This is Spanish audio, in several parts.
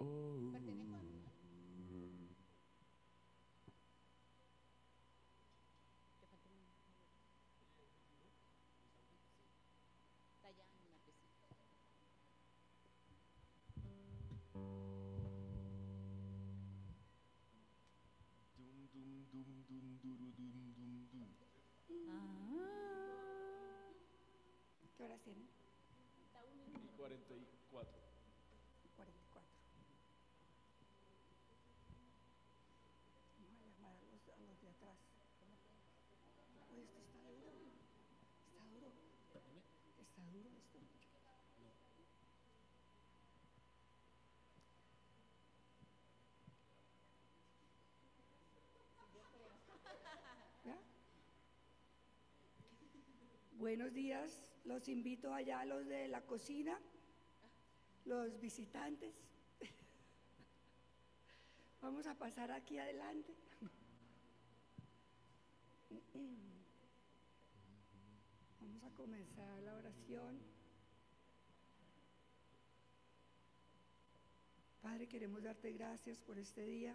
¿Qué horas tienen? 44. 44. Vamos a llamar a los de atrás. Oye, esto está duro. Está duro. Está duro esto. ¿Ya? Buenos días. Los invito allá a los de la cocina, los visitantes. Vamos a pasar aquí adelante. Vamos a comenzar la oración. Padre, queremos darte gracias por este día.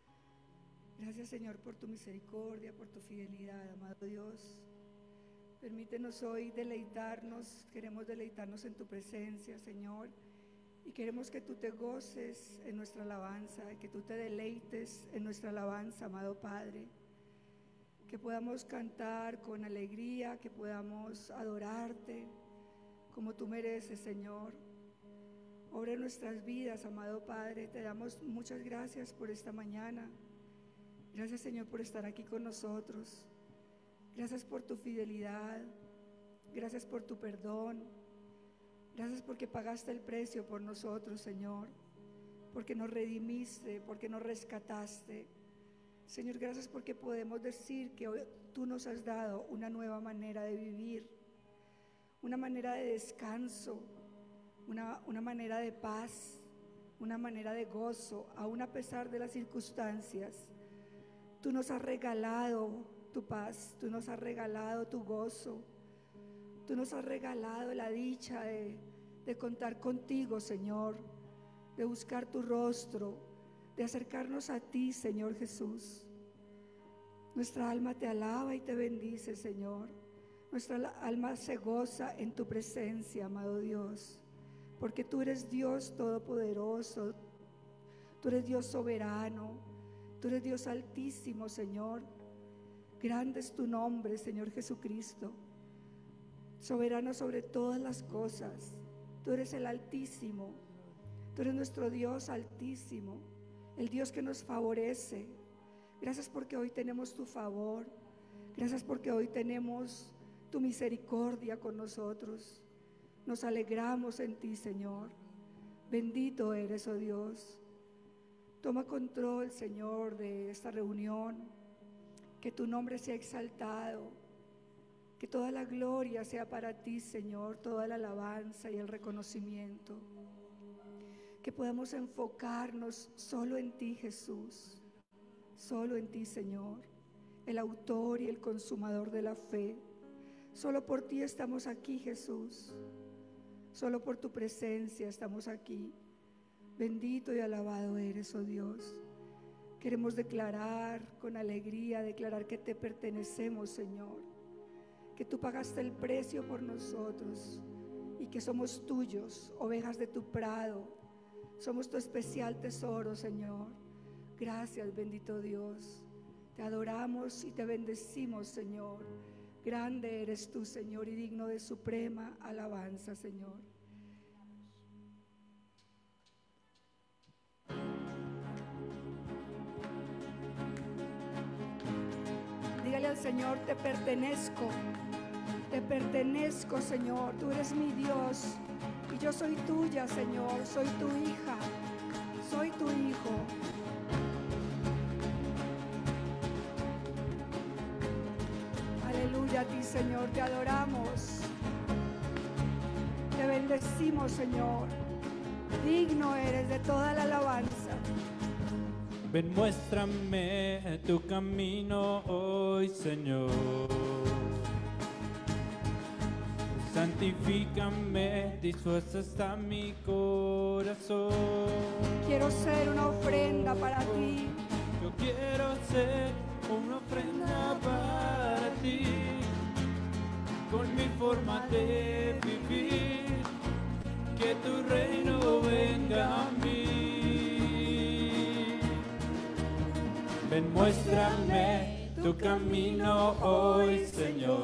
Gracias, Señor, por tu misericordia, por tu fidelidad, amado Dios. Permítenos hoy deleitarnos, queremos deleitarnos en tu presencia, Señor, y queremos que tú te goces en nuestra alabanza, que tú te deleites en nuestra alabanza, amado Padre, que podamos cantar con alegría, que podamos adorarte como tú mereces, Señor. Obra en nuestras vidas, amado Padre, te damos muchas gracias por esta mañana. Gracias, Señor, por estar aquí con nosotros. Gracias por tu fidelidad, gracias por tu perdón, gracias porque pagaste el precio por nosotros, Señor, porque nos redimiste, porque nos rescataste. Señor, gracias porque podemos decir que hoy tú nos has dado una nueva manera de vivir, una manera de descanso, una manera de paz, una manera de gozo, aún a pesar de las circunstancias. Tú nos has regalado tu paz, tú nos has regalado tu gozo, tú nos has regalado la dicha de contar contigo, Señor, de buscar tu rostro, de acercarnos a ti, Señor Jesús. Nuestra alma te alaba y te bendice, Señor. Nuestra alma se goza en tu presencia, amado Dios, porque tú eres Dios todopoderoso, tú eres Dios soberano, tú eres Dios altísimo, Señor. Grande es tu nombre, Señor Jesucristo, soberano sobre todas las cosas. Tú eres el Altísimo, tú eres nuestro Dios altísimo, el Dios que nos favorece. Gracias porque hoy tenemos tu favor, gracias porque hoy tenemos tu misericordia con nosotros. Nos alegramos en ti, Señor. Bendito eres, oh Dios. Toma control, Señor, de esta reunión. Que tu nombre sea exaltado, que toda la gloria sea para ti, Señor, toda la alabanza y el reconocimiento. Que podamos enfocarnos solo en ti, Jesús, solo en ti, Señor, el autor y el consumador de la fe. Solo por ti estamos aquí, Jesús, solo por tu presencia estamos aquí. Bendito y alabado eres, oh Dios. Queremos declarar con alegría, declarar que te pertenecemos, Señor, que tú pagaste el precio por nosotros y que somos tuyos, ovejas de tu prado, somos tu especial tesoro, Señor. Gracias, bendito Dios, te adoramos y te bendecimos, Señor. Grande eres tú, Señor, y digno de suprema alabanza, Señor. Dígale al Señor, te pertenezco, Señor, tú eres mi Dios y yo soy tuya, Señor, soy tu hija, soy tu hijo. Aleluya a ti, Señor, te adoramos, te bendecimos, Señor, digno eres de toda la alabanza. Ven, muéstrame tu camino hoy, Señor. Santifícame, dispuesto está mi corazón. Quiero ser una ofrenda para ti. Yo quiero ser una ofrenda para ti, con mi forma de vivir, que tu reino venga a mí. Ven, muéstrame tu camino hoy, Señor.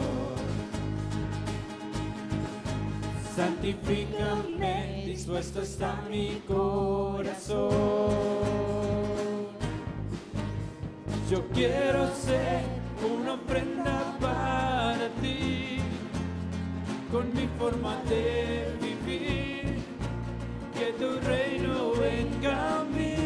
Santifícame, dispuesto está mi corazón. Yo quiero ser una ofrenda para ti, con mi forma de vivir, que tu reino venga a mí.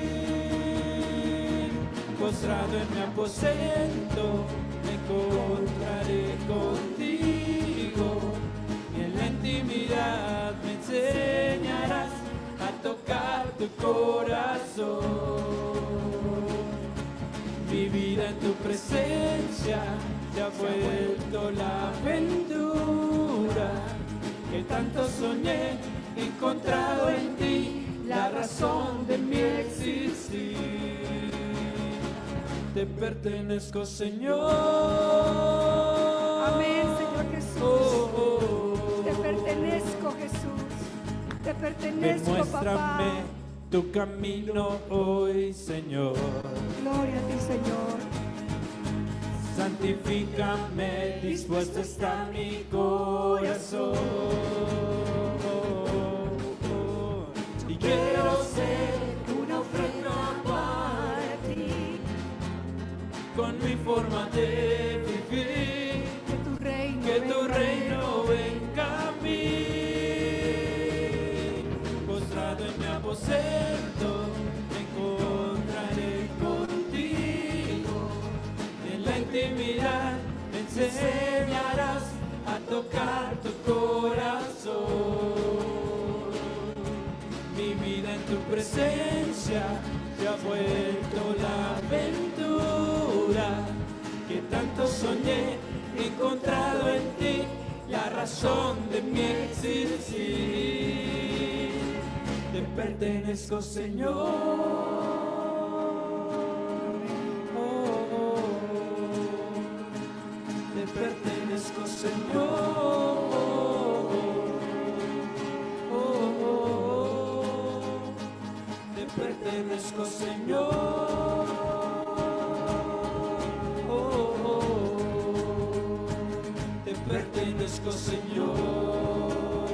Postrado en mi aposento, me encontraré contigo, y en la intimidad me enseñarás a tocar tu corazón. Mi vida en tu presencia se ha vuelto la aventura que tanto soñé, encontrado en ti la razón de mi existir. Te pertenezco, Señor. Amén, Señor Jesús. Te pertenezco, Jesús. Te pertenezco, Demuéstrame papá. tu camino hoy, Señor. Gloria a ti, Señor. Santifícame, dispuesto está mi corazón. Y quiero ser Una ofrenda para ti. con mi forma de vivir, Que tu reino, que tu venga. reino venga a mí. Postrado en mi aposento, me encontraré contigo. En la intimidad me enseñarás a tocar tu corazón. Mi vida en tu presencia se ha vuelto la aventura que tanto soñé, encontrado en ti la razón de mi existir. Te pertenezco, Señor. Te pertenezco, Señor. Te pertenezco, Señor. Te pertenezco, Señor.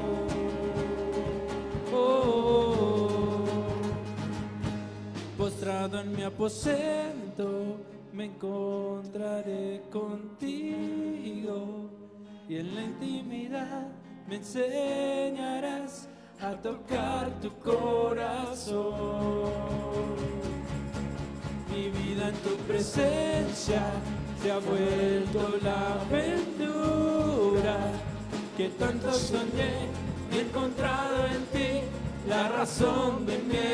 Postrado en mi aposento, me encontraré contigo, y en la intimidad me enseñarás a tocar tu corazón. Mi vida en tu presencia se ha vuelto la aventura que tanto soñé, y he encontrado en ti la razón de mi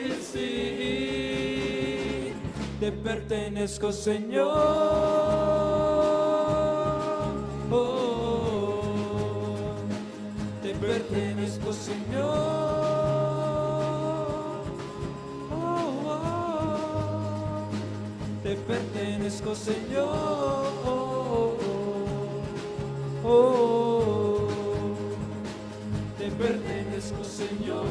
existir. Te pertenezco, Señor. Te pertenezco, Señor. Te pertenezco, Señor. Te pertenezco, Señor.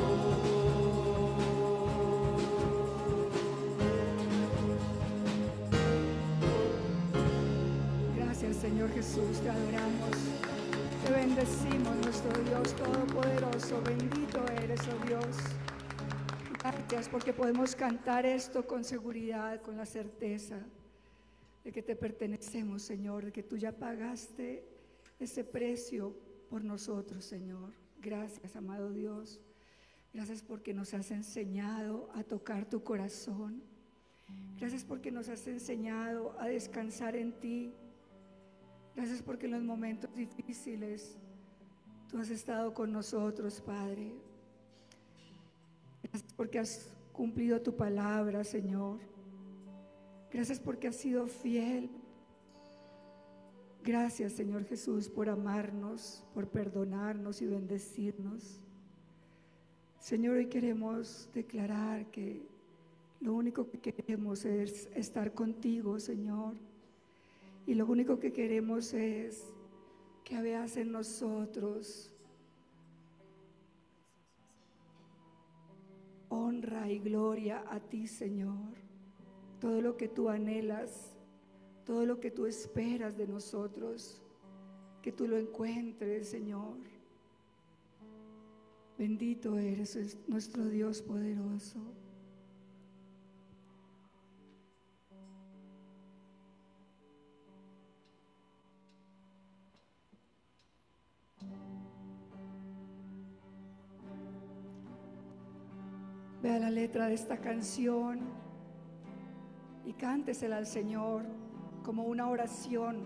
Gracias, Señor Jesús, te adoramos, te bendecimos, nuestro Dios todopoderoso. Bendito eres, oh Dios. Gracias porque podemos cantar esto con seguridad, con la certeza de que te pertenecemos, Señor, de que tú ya pagaste ese precio por nosotros, Señor. Gracias, amado Dios. Gracias porque nos has enseñado a tocar tu corazón. Gracias porque nos has enseñado a descansar en ti. Gracias porque en los momentos difíciles tú has estado con nosotros, Padre. Gracias porque has cumplido tu palabra, Señor. Gracias porque has sido fiel. Gracias, Señor Jesús, por amarnos, por perdonarnos y bendecirnos. Señor, hoy queremos declarar que lo único que queremos es estar contigo, Señor. Y lo único que queremos es que veas en nosotros honra y gloria a ti, Señor. Todo lo que tú anhelas, todo lo que tú esperas de nosotros, que tú lo encuentres, Señor. Bendito eres nuestro Dios poderoso. Vea la letra de esta canción y cántesela al Señor como una oración.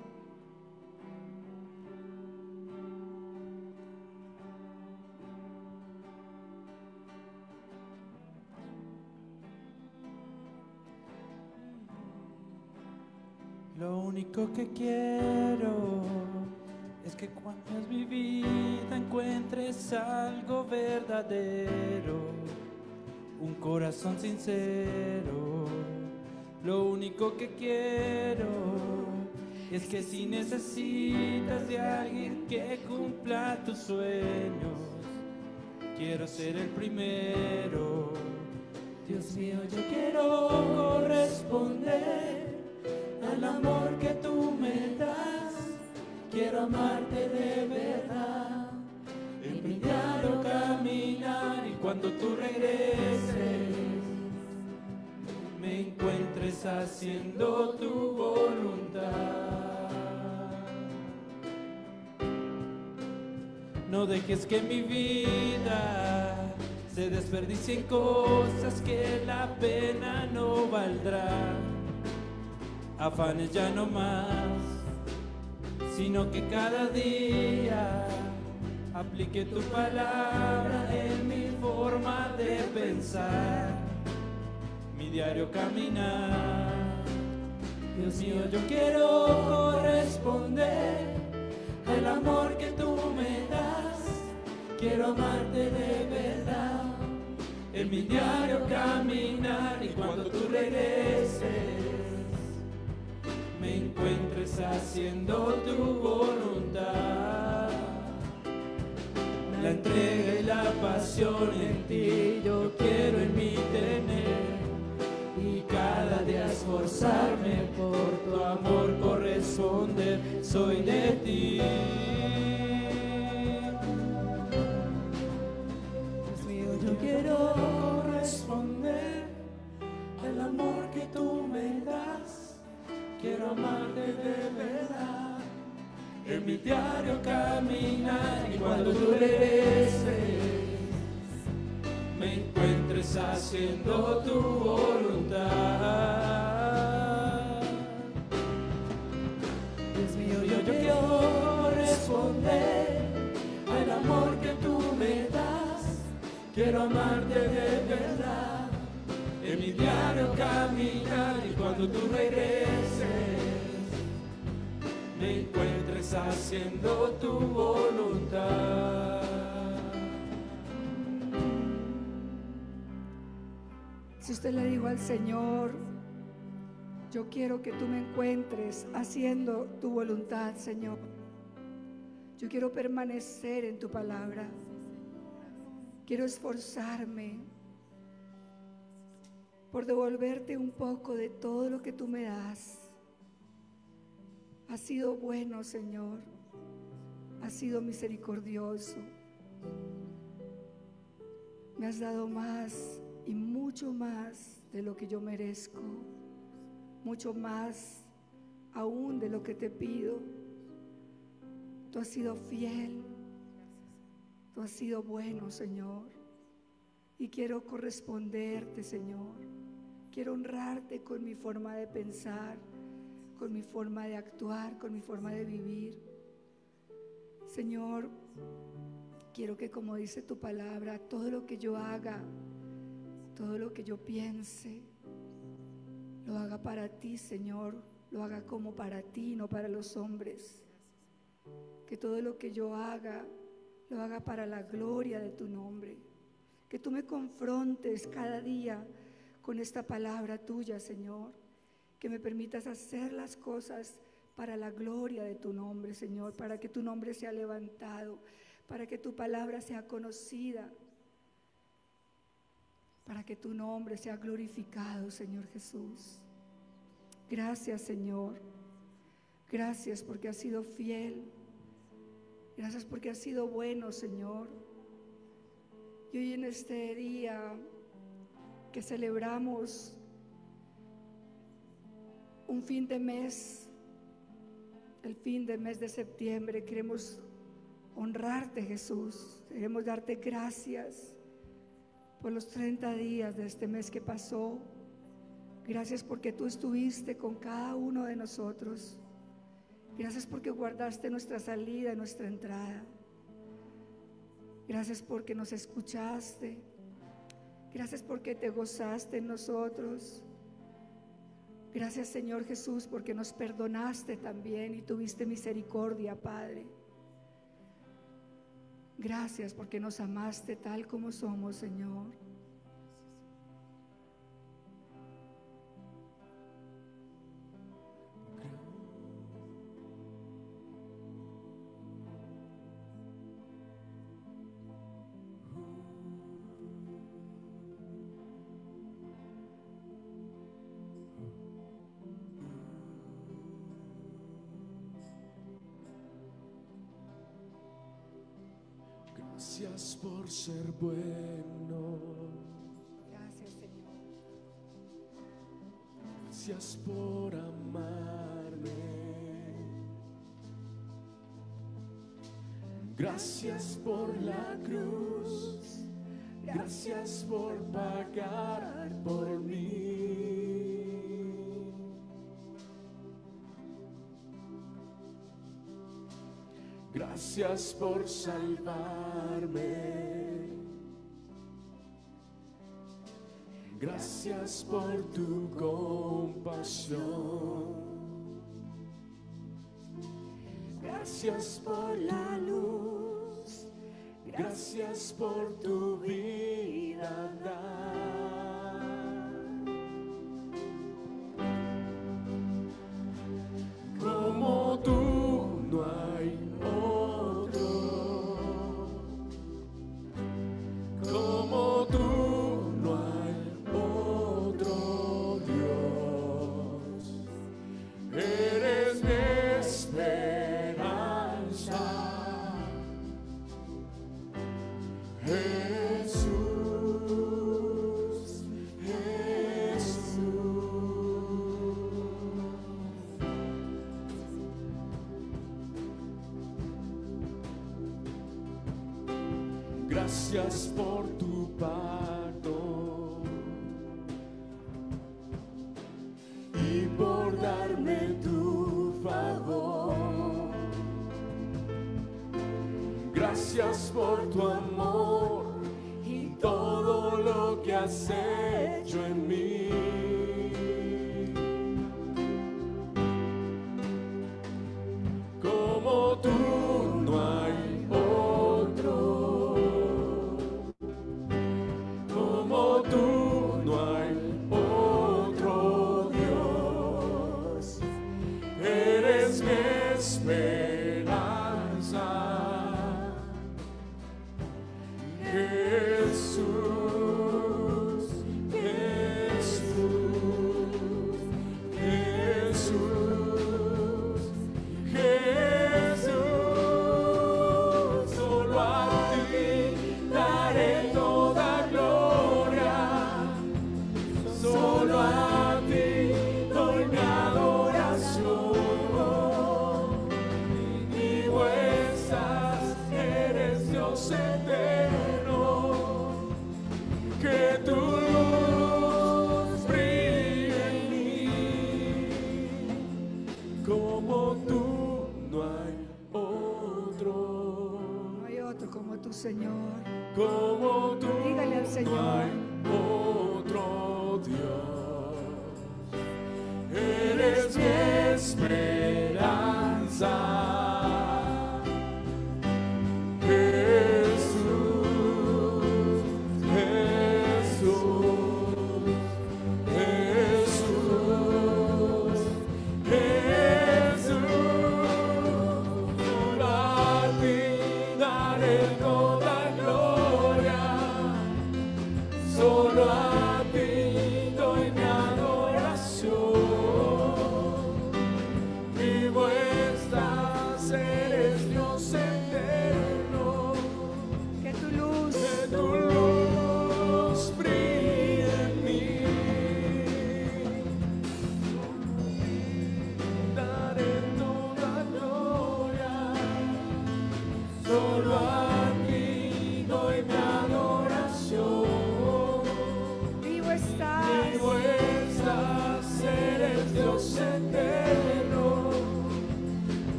Lo único que quiero es que cuando es mi vida encuentres algo verdadero, un corazón sincero. Lo único que quiero es que si necesitas de alguien que cumpla tus sueños, quiero ser el primero. Dios mío, yo quiero corresponder al amor que tú me das. Quiero amarte de verdad, en mi diario caminar, y cuando tú regreses me encuentres haciendo tu voluntad. No dejes que mi vida se desperdicie en cosas que la pena no valdrá. Afanes ya no más, sino que cada día aplique tu palabra en mi forma de pensar, mi diario caminar. Dios mío, yo quiero corresponder al amor que tú me das. Quiero amarte de verdad, en mi diario caminar, y cuando tú regreses me encuentres haciendo tu voluntad. La entrega y la pasión en ti yo quiero en mí tener, y cada día esforzarme por tu amor corresponder. Soy de ti. Dios mío, yo quiero corresponder al amor que tú me das. Quiero amarte de verdad, en mi diario caminar, y cuando tú regreses me encuentres haciendo tu voluntad. Dios mío, yo quiero responder al amor que tú me das. Quiero amarte de verdad, en mi diario caminar, y cuando tú regreses me encuentres haciendo tu voluntad. Si usted le dijo al Señor, yo quiero que tú me encuentres haciendo tu voluntad, Señor. Yo quiero permanecer en tu palabra. Quiero esforzarme por devolverte un poco de todo lo que tú me das. Has sido bueno, Señor. Has sido misericordioso. Me has dado más y mucho más de lo que yo merezco. Mucho más aún de lo que te pido. Tú has sido fiel. Tú has sido bueno, Señor. Y quiero corresponderte, Señor. Quiero honrarte con mi forma de pensar, con mi forma de actuar, con mi forma de vivir. Señor, quiero que, como dice tu palabra, todo lo que yo haga, todo lo que yo piense, lo haga para ti, Señor. Lo haga como para ti, no para los hombres. Que todo lo que yo haga, lo haga para la gloria de tu nombre. Que tú me confrontes cada día con esta palabra tuya, Señor. Que me permitas hacer las cosas para la gloria de tu nombre, Señor, para que tu nombre sea levantado, para que tu palabra sea conocida, para que tu nombre sea glorificado, Señor Jesús. Gracias, Señor. Gracias porque has sido fiel. Gracias porque has sido bueno, Señor. Y hoy en este día que celebramos un fin de mes, el fin del mes de septiembre, queremos honrarte, Jesús. Queremos darte gracias por los 30 días de este mes que pasó. Gracias porque tú estuviste con cada uno de nosotros. Gracias porque guardaste nuestra salida y nuestra entrada. Gracias porque nos escuchaste. Gracias porque te gozaste en nosotros. Gracias, Señor Jesús, porque nos perdonaste también y tuviste misericordia, Padre. Gracias porque nos amaste tal como somos, Señor. Gracias por ser bueno. Gracias, Señor. Gracias por amarme. Gracias por la cruz. Gracias por pagar por mí. Gracias por salvarme. Gracias por tu compasión. Gracias por la luz. Gracias por tu vida dar. Como tú no hay otro. Como tú no hay otro Dios. Eres mi esperanza. Jesús, Jesús. Gracias por tu pacto y por darme tu favor. Gracias por tu amor y todo lo que has hecho en mí. Como tú no hay otro. Como tú no hay otro Dios. Eres mi esperanza. Jesús, Jesús, Jesús, Jesús. Solo a ti daré toda gloria. Solo a ti doy mi adoración. Y vuestras eres Dios eterno. Que tu luz brille en mí. Como tú no hay otro. No hay otro como tu Señor. Como tú Dígale al Señor. no hay otro Dios. Eres mi esperanza.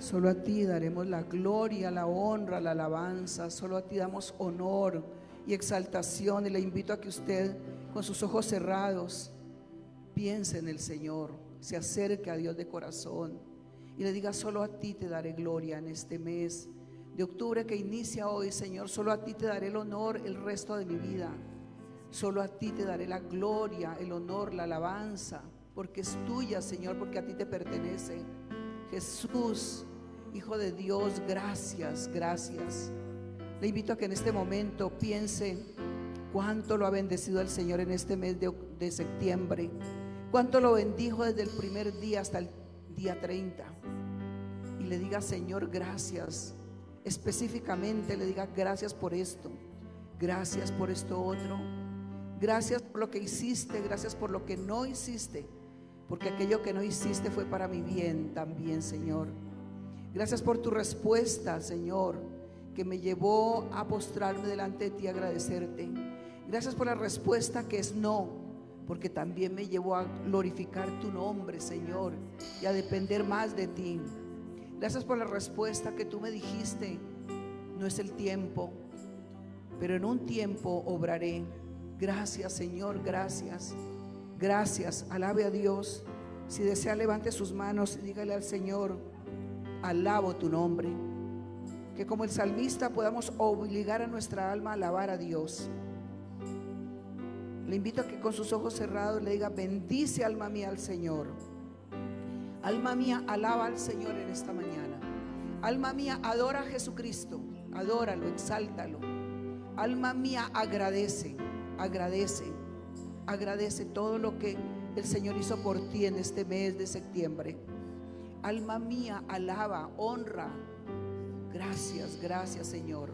Solo a ti daremos la gloria, la honra, la alabanza. Solo a ti damos honor y exaltación. Y le invito a que usted, con sus ojos cerrados, piense en el Señor, se acerque a Dios de corazón y le diga: solo a ti te daré gloria en este mes de octubre que inicia hoy, Señor. Solo a ti te daré el honor el resto de mi vida. Solo a ti te daré la gloria, el honor, la alabanza, porque es tuya, Señor, porque a ti te pertenece. Jesús, Hijo de Dios, gracias, gracias. Le invito a que en este momento piense cuánto lo ha bendecido el Señor en este mes de septiembre, cuánto lo bendijo desde el primer día hasta el día 30, y le diga: Señor, gracias. Específicamente le diga: gracias por esto, gracias por esto otro, gracias por lo que hiciste, gracias por lo que no hiciste, porque aquello que no hiciste fue para mi bien también, Señor. Gracias por tu respuesta, Señor, que me llevó a postrarme delante de ti, a agradecerte. Gracias por la respuesta que es no, porque también me llevó a glorificar tu nombre, Señor, y a depender más de ti. Gracias por la respuesta que tú me dijiste: no es el tiempo, pero en un tiempo obraré. Gracias, Señor, gracias. Gracias, alabe a Dios. Si desea, levante sus manos y dígale al Señor: alabo tu nombre. Que como el salmista podamos obligar a nuestra alma a alabar a Dios. Le invito a que con sus ojos cerrados le diga: bendice, alma mía, al Señor. Alma mía, alaba al Señor en esta mañana. Alma mía, adora a Jesucristo. Adóralo, exáltalo. Alma mía, agradece, agradece, agradece todo lo que el Señor hizo por ti en este mes de septiembre. Alma mía, alaba, honra. Gracias, gracias, Señor.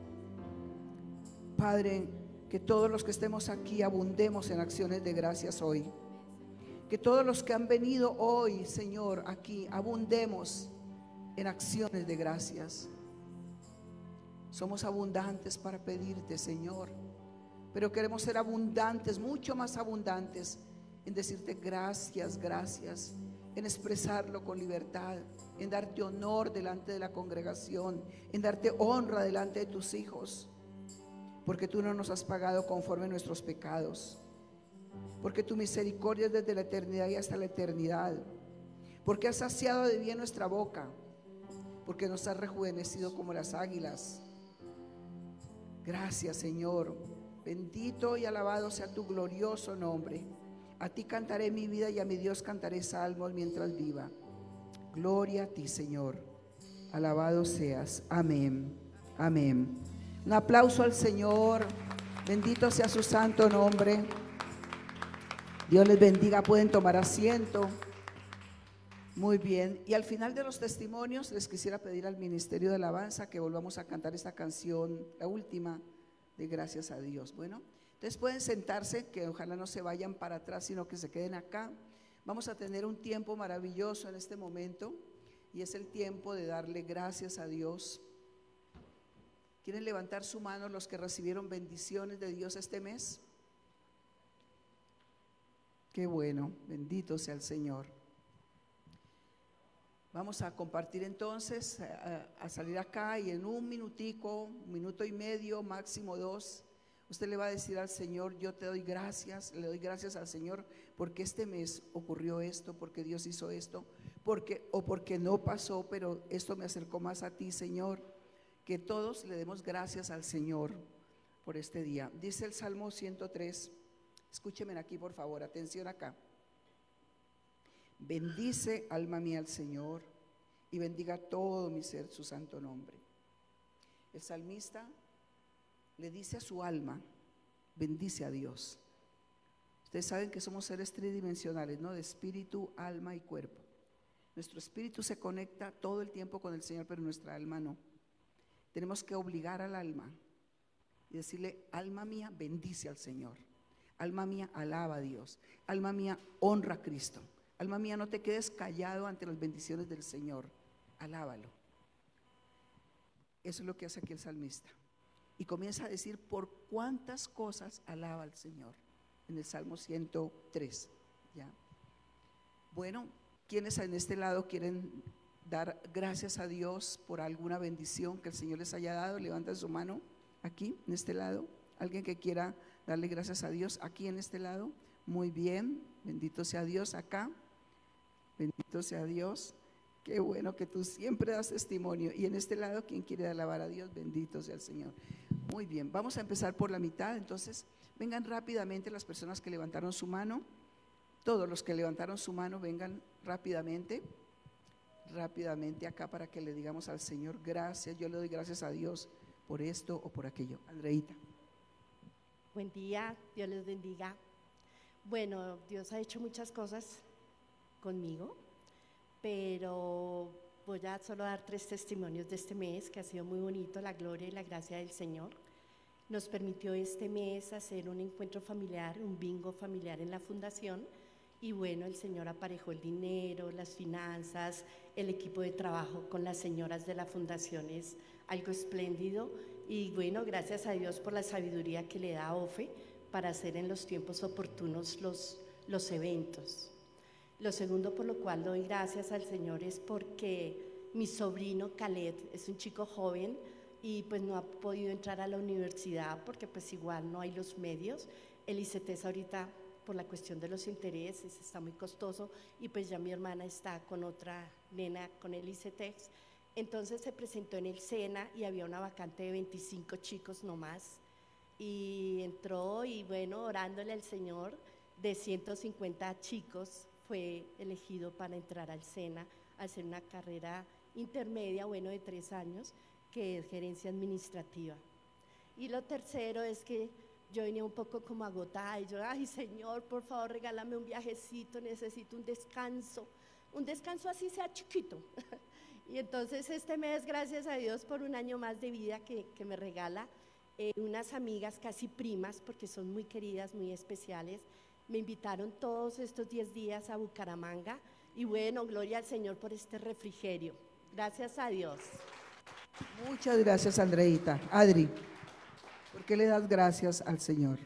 Padre, que todos los que estemos aquí abundemos en acciones de gracias hoy. Que todos los que han venido hoy, Señor, aquí, abundemos en acciones de gracias. Somos abundantes para pedirte, Señor, pero queremos ser abundantes, mucho más abundantes, en decirte gracias, gracias, en expresarlo con libertad, en darte honor delante de la congregación, en darte honra delante de tus hijos, porque tú no nos has pagado conforme a nuestros pecados, porque tu misericordia es desde la eternidad y hasta la eternidad, porque has saciado de bien nuestra boca, porque nos has rejuvenecido como las águilas. Gracias, Señor. Bendito y alabado sea tu glorioso nombre. A ti cantaré mi vida y a mi Dios cantaré salmos mientras viva. Gloria a ti, Señor. Alabado seas. Amén. Amén. Un aplauso al Señor. Bendito sea su santo nombre. Dios les bendiga. Pueden tomar asiento. Muy bien. Y al final de los testimonios les quisiera pedir al Ministerio de Alabanza que volvamos a cantar esta canción, la última, de Gracias a Dios. Bueno, entonces pueden sentarse, que ojalá no se vayan para atrás, sino que se queden acá. Vamos a tener un tiempo maravilloso en este momento, y es el tiempo de darle gracias a Dios. ¿Quieren levantar su mano los que recibieron bendiciones de Dios este mes? Qué bueno, bendito sea el Señor. Vamos a compartir entonces, a salir acá, y en un minutico, un minuto y medio, máximo 2, usted le va a decir al Señor: yo te doy gracias, le doy gracias al Señor porque este mes ocurrió esto, porque Dios hizo esto, porque no pasó, pero esto me acercó más a ti, Señor. Que todos le demos gracias al Señor por este día. Dice el Salmo 103, escúcheme aquí por favor, atención acá. Bendice, alma mía, al Señor, y bendiga todo mi ser su santo nombre. El salmista le dice a su alma: bendice a Dios. Ustedes saben que somos seres tridimensionales, ¿no? De espíritu, alma y cuerpo. Nuestro espíritu se conecta todo el tiempo con el Señor, pero nuestra alma no. Tenemos que obligar al alma y decirle: alma mía, bendice al Señor. Alma mía, alaba a Dios. Alma mía, honra a Cristo. Alma mía, no te quedes callado ante las bendiciones del Señor, alábalo. Eso es lo que hace aquí el salmista. Y comienza a decir por cuántas cosas alaba al Señor en el Salmo 103. ¿Ya? Bueno, ¿quiénes en este lado quieren dar gracias a Dios por alguna bendición que el Señor les haya dado? Levanten su mano aquí, en este lado. Alguien que quiera darle gracias a Dios aquí en este lado. Muy bien, bendito sea Dios. Acá, bendito sea Dios. Qué bueno que tú siempre das testimonio. Y en este lado, ¿quién quiere alabar a Dios? Bendito sea el Señor. Muy bien, vamos a empezar por la mitad. Entonces, vengan rápidamente las personas que levantaron su mano. Todos los que levantaron su mano, vengan rápidamente acá para que le digamos al Señor gracias. Yo le doy gracias a Dios por esto o por aquello. Andreita. Buen día, Dios les bendiga. Bueno, Dios ha hecho muchas cosas conmigo, pero voy a solo dar 3 testimonios de este mes, que ha sido muy bonito, la gloria y la gracia del Señor. Nos permitió este mes hacer un encuentro familiar, un bingo familiar en la fundación, y bueno, el Señor aparejó el dinero, las finanzas, el equipo de trabajo con las señoras de la fundación es algo espléndido, y bueno, gracias a Dios por la sabiduría que le da a OFE para hacer en los tiempos oportunos los eventos. Lo segundo por lo cual doy gracias al Señor es porque mi sobrino Khaled es un chico joven y pues no ha podido entrar a la universidad porque pues igual no hay los medios. El ICETEX ahorita por la cuestión de los intereses está muy costoso y pues ya mi hermana está con otra nena con el ICETEX. Entonces se presentó en el SENA y había una vacante de 25 chicos nomás y entró y bueno, orándole al Señor, de 150 chicos fue elegido para entrar al SENA, a hacer una carrera intermedia, bueno, de 3 años, que es gerencia administrativa. Y lo tercero es que yo venía un poco como agotada y yo, ay Señor, por favor regálame un viajecito, necesito un descanso así sea chiquito. Y entonces este mes, gracias a Dios por un año más de vida que me regala, unas amigas casi primas, porque son muy queridas, muy especiales, me invitaron todos estos 10 días a Bucaramanga y bueno, gloria al Señor por este refrigerio. Gracias a Dios. Muchas gracias, Andreita. Adri, ¿por qué le das gracias al Señor?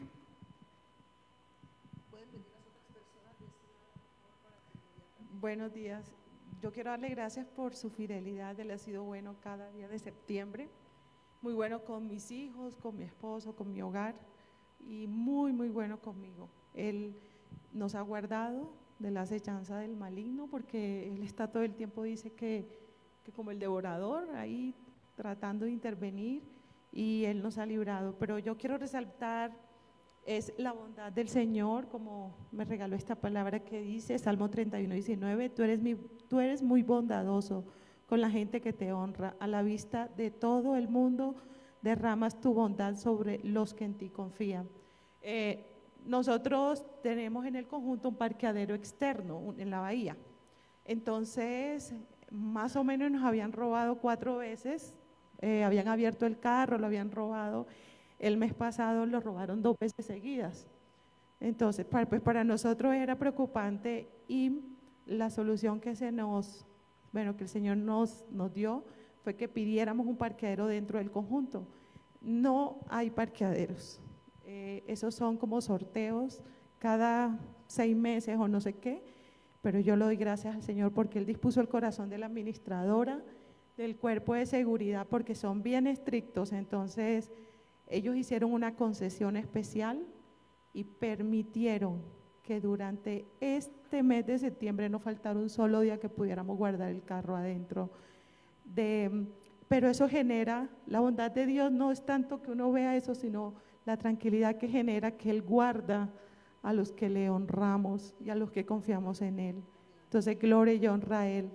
Buenos días. Yo quiero darle gracias por su fidelidad. Él ha sido bueno cada día de septiembre. Muy bueno con mis hijos, con mi esposo, con mi hogar y muy, muy bueno conmigo. Él nos ha guardado de la acechanza del maligno porque Él está todo el tiempo, dice que como el devorador, ahí tratando de intervenir y Él nos ha librado. Pero yo quiero resaltar es la bondad del Señor, como me regaló esta palabra que dice, Salmo 31:19, tú eres muy bondadoso con la gente que te honra, a la vista de todo el mundo derramas tu bondad sobre los que en ti confían. Nosotros tenemos en el conjunto un parqueadero externo en la bahía, entonces más o menos nos habían robado 4 veces, habían abierto el carro, lo habían robado. El mes pasado lo robaron 2 veces seguidas. Entonces, pues para nosotros era preocupante y la solución que que el Señor nos dio fue que pidiéramos un parqueadero dentro del conjunto. No hay parqueaderos. Esos son como sorteos cada 6 meses o no sé qué, pero yo le doy gracias al Señor porque Él dispuso el corazón de la administradora, del cuerpo de seguridad, porque son bien estrictos, entonces ellos hicieron una concesión especial y permitieron que durante este mes de septiembre no faltara un solo día que pudiéramos guardar el carro adentro. Pero eso genera, la bondad de Dios no es tanto que uno vea eso, sino la tranquilidad que genera que Él guarda a los que le honramos y a los que confiamos en Él. Entonces, gloria y honra a Él.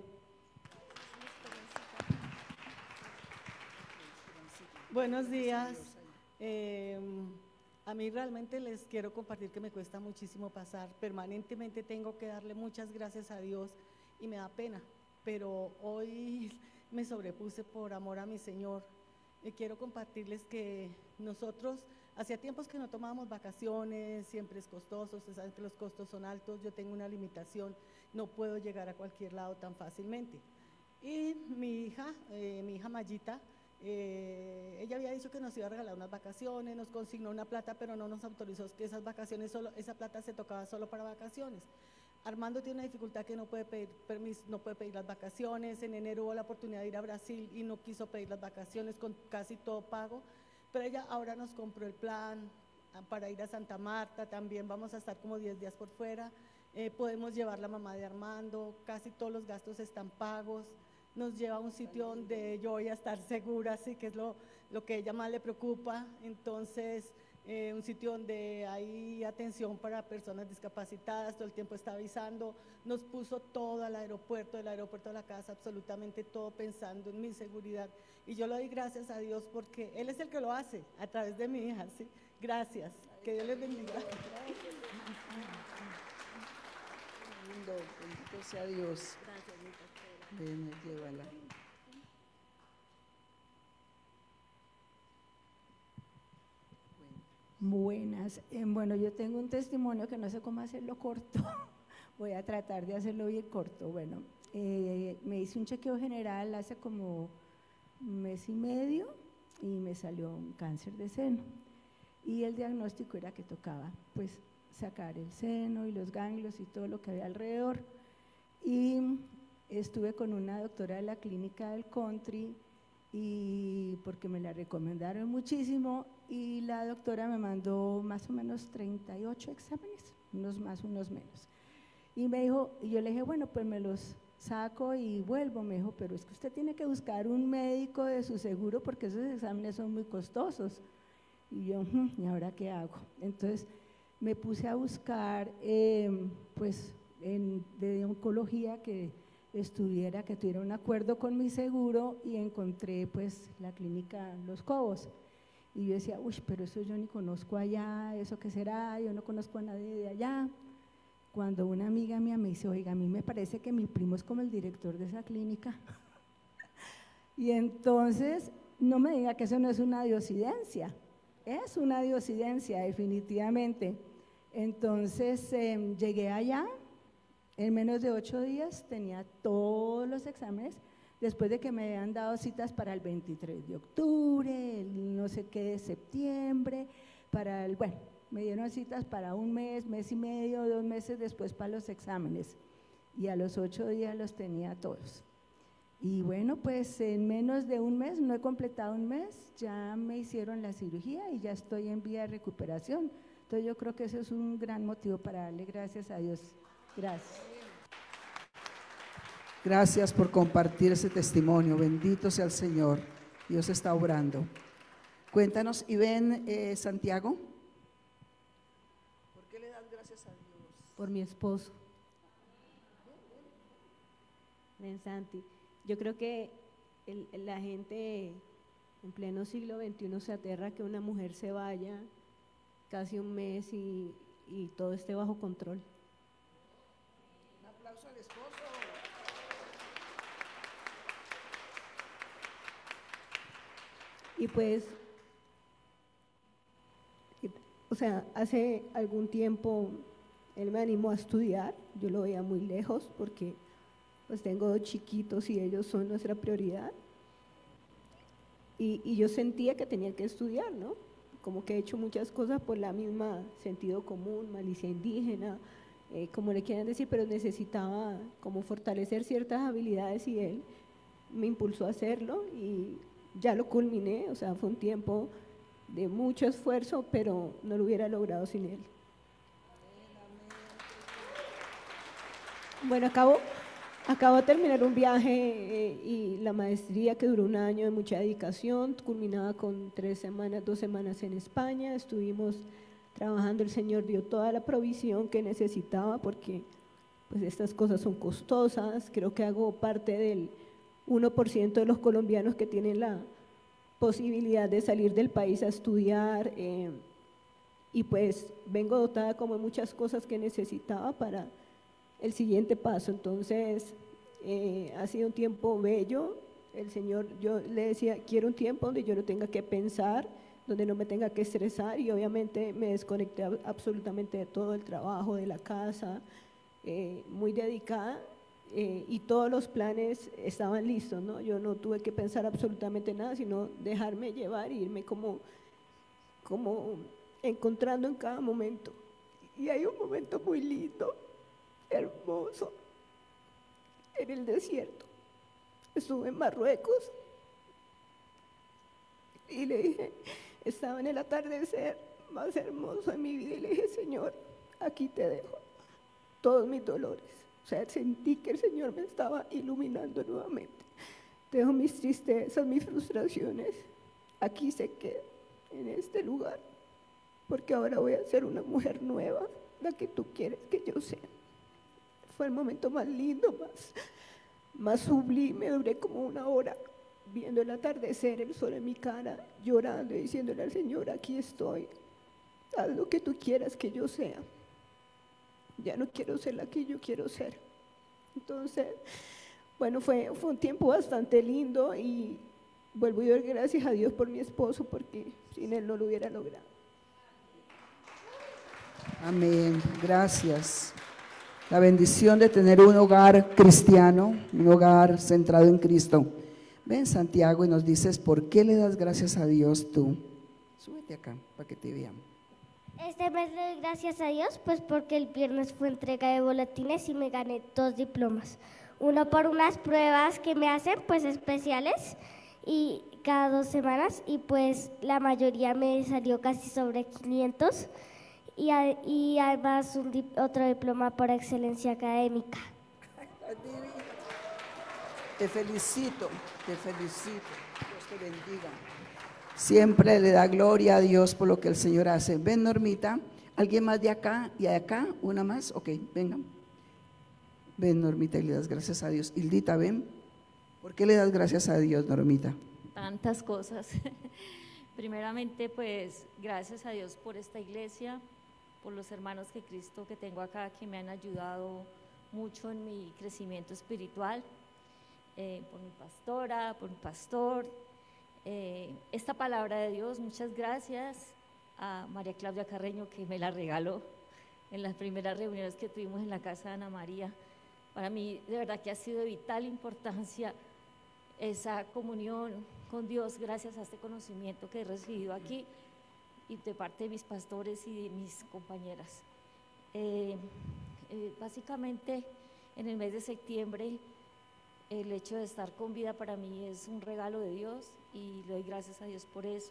Buenos días. A mí realmente les quiero compartir que me cuesta muchísimo pasar, permanentemente tengo que darle muchas gracias a Dios y me da pena, pero hoy me sobrepuse por amor a mi Señor. Quiero compartirles que nosotros hacía tiempos que no tomábamos vacaciones, siempre es costoso, ustedes saben que los costos son altos, yo tengo una limitación, no puedo llegar a cualquier lado tan fácilmente. Y mi hija Mayita, ella había dicho que nos iba a regalar unas vacaciones, nos consignó una plata, pero no nos autorizó que esas vacaciones, esa plata se tocaba solo para vacaciones. Armando tiene una dificultad que no puede pedir permiso, no puede pedir las vacaciones. En enero hubo la oportunidad de ir a Brasil y no quiso pedir las vacaciones con casi todo pago, pero ella ahora nos compró el plan para ir a Santa Marta. También vamos a estar como 10 días por fuera. Podemos llevar la mamá de Armando, casi todos los gastos están pagos. Nos lleva a un sitio donde yo voy a estar segura, así que es lo que a ella más le preocupa. Entonces, un sitio donde hay atención para personas discapacitadas, todo el tiempo está avisando. Nos puso todo al aeropuerto, del aeropuerto a la casa, absolutamente todo pensando en mi seguridad. Y yo le doy gracias a Dios porque Él es el que lo hace a través de mi hija, ¿sí? Gracias, que Dios les bendiga. Bendito sea Dios. Ven, llévala. Buenas. Bueno, yo tengo un testimonio que no sé cómo hacerlo corto. Voy a tratar de hacerlo bien corto. Bueno, me hice un chequeo general hace como un mes y medio y me salió un cáncer de seno. Y el diagnóstico era que tocaba, pues, sacar el seno y los ganglios y todo lo que había alrededor. Y estuve con una doctora de la clínica del Country y porque me la recomendaron muchísimo y la doctora me mandó más o menos 38 exámenes, unos más, unos menos. Y me dijo, y yo le dije, bueno, pues me los saco y vuelvo. Me dijo, pero es que usted tiene que buscar un médico de su seguro porque esos exámenes son muy costosos. Y yo, ¿y ahora qué hago? Entonces me puse a buscar, pues, de oncología que estuviera, que tuviera un acuerdo con mi seguro y encontré pues la clínica Los Cobos. Y yo decía, uy, pero eso yo ni conozco allá, ¿eso qué será? Yo no conozco a nadie de allá. Cuando una amiga mía me dice, oiga, a mí me parece que mi primo es como el director de esa clínica. Y entonces, no me diga que eso no es una diosidencia, es una diosidencia definitivamente. Entonces, llegué allá, en menos de 8 días tenía todos los exámenes, después de que me habían dado citas para el 23 de octubre, el no sé qué de septiembre, bueno, me dieron citas para un mes, mes y medio, 2 meses después para los exámenes y a los 8 días los tenía todos. Y bueno, pues en menos de un mes, no he completado un mes, ya me hicieron la cirugía y ya estoy en vía de recuperación. Entonces yo creo que eso es un gran motivo para darle gracias a Dios. Gracias. Gracias por compartir ese testimonio. Bendito sea el Señor. Dios está obrando. Cuéntanos, y ven, Santiago. ¿Por qué le das gracias a Dios? Por mi esposo. Ven, Santi. Yo creo que la gente en pleno siglo XXI se aterra que una mujer se vaya casi un mes y todo esté bajo control. Un aplauso al esposo. Y pues, o sea, hace algún tiempo él me animó a estudiar, yo lo veía muy lejos porque pues tengo 2 chiquitos y ellos son nuestra prioridad. Y yo sentía que tenía que estudiar, ¿no? Como que he hecho muchas cosas por la misma sentido común, malicia indígena, como le quieran decir, pero necesitaba como fortalecer ciertas habilidades y él me impulsó a hacerlo y ya lo culminé, o sea, fue un tiempo de mucho esfuerzo, pero no lo hubiera logrado sin él. Bueno, acabo de terminar un viaje y la maestría que duró 1 año de mucha dedicación, culminada con 2 semanas en España. Estuvimos trabajando, el Señor dio toda la provisión que necesitaba porque pues estas cosas son costosas. Creo que hago parte del 1% de los colombianos que tienen la posibilidad de salir del país a estudiar y pues vengo dotada como de muchas cosas que necesitaba para el siguiente paso. Entonces ha sido un tiempo bello. El Señor, yo le decía, quiero un tiempo donde yo no tenga que pensar, donde no me tenga que estresar y obviamente me desconecté absolutamente de todo el trabajo, de la casa, muy dedicada. Y todos los planes estaban listos, ¿no? Yo no tuve que pensar absolutamente nada, sino dejarme llevar e irme como encontrando en cada momento. Y hay un momento muy lindo hermoso en el desierto. Estuve en Marruecos y le dije, estaba en el atardecer más hermoso de mi vida y le dije, Señor, aquí te dejo todos mis dolores. O sea, sentí que el Señor me estaba iluminando nuevamente. Dejo mis tristezas, mis frustraciones, aquí se queda, en este lugar, porque ahora voy a ser una mujer nueva, la que tú quieres que yo sea. Fue el momento más lindo, más sublime. Duré como 1 hora viendo el atardecer, el sol en mi cara, llorando y diciéndole al Señor, aquí estoy, haz lo que tú quieras que yo sea. Ya no quiero ser la que yo quiero ser. Entonces, bueno, fue un tiempo bastante lindo y vuelvo a dar gracias a Dios por mi esposo, porque sin él no lo hubiera logrado. Amén, gracias. La bendición de tener un hogar cristiano, un hogar centrado en Cristo. Ven, Santiago, y nos dices, ¿por qué le das gracias a Dios tú? Súbete acá para que te vean. Este mes le doy gracias a Dios, pues porque el viernes fue entrega de boletines y me gané 2 diplomas. Uno por unas pruebas que me hacen, pues especiales, y cada 2 semanas, y pues la mayoría me salió casi sobre 500, y además otro diploma por excelencia académica. Te felicito, Dios te bendiga. Siempre le da gloria a Dios por lo que el Señor hace. Ven, Normita, ¿alguien más de acá y de acá? ¿Una más? Ok, vengan. Ven, Normita, y le das gracias a Dios. Hildita, ven. ¿Por qué le das gracias a Dios, Normita? Tantas cosas. Primeramente, pues, gracias a Dios por esta iglesia, por los hermanos de Cristo que tengo acá, que me han ayudado mucho en mi crecimiento espiritual, por mi pastora, por mi pastor. Esta palabra de Dios, muchas gracias a María Claudia Carreño, que me la regaló en las primeras reuniones que tuvimos en la casa de Ana María. Para mí, de verdad que ha sido de vital importancia esa comunión con Dios, gracias a este conocimiento que he recibido aquí y de parte de mis pastores y de mis compañeras. Básicamente, en el mes de septiembre, el hecho de estar con vida para mí es un regalo de Dios y le doy gracias a Dios por eso.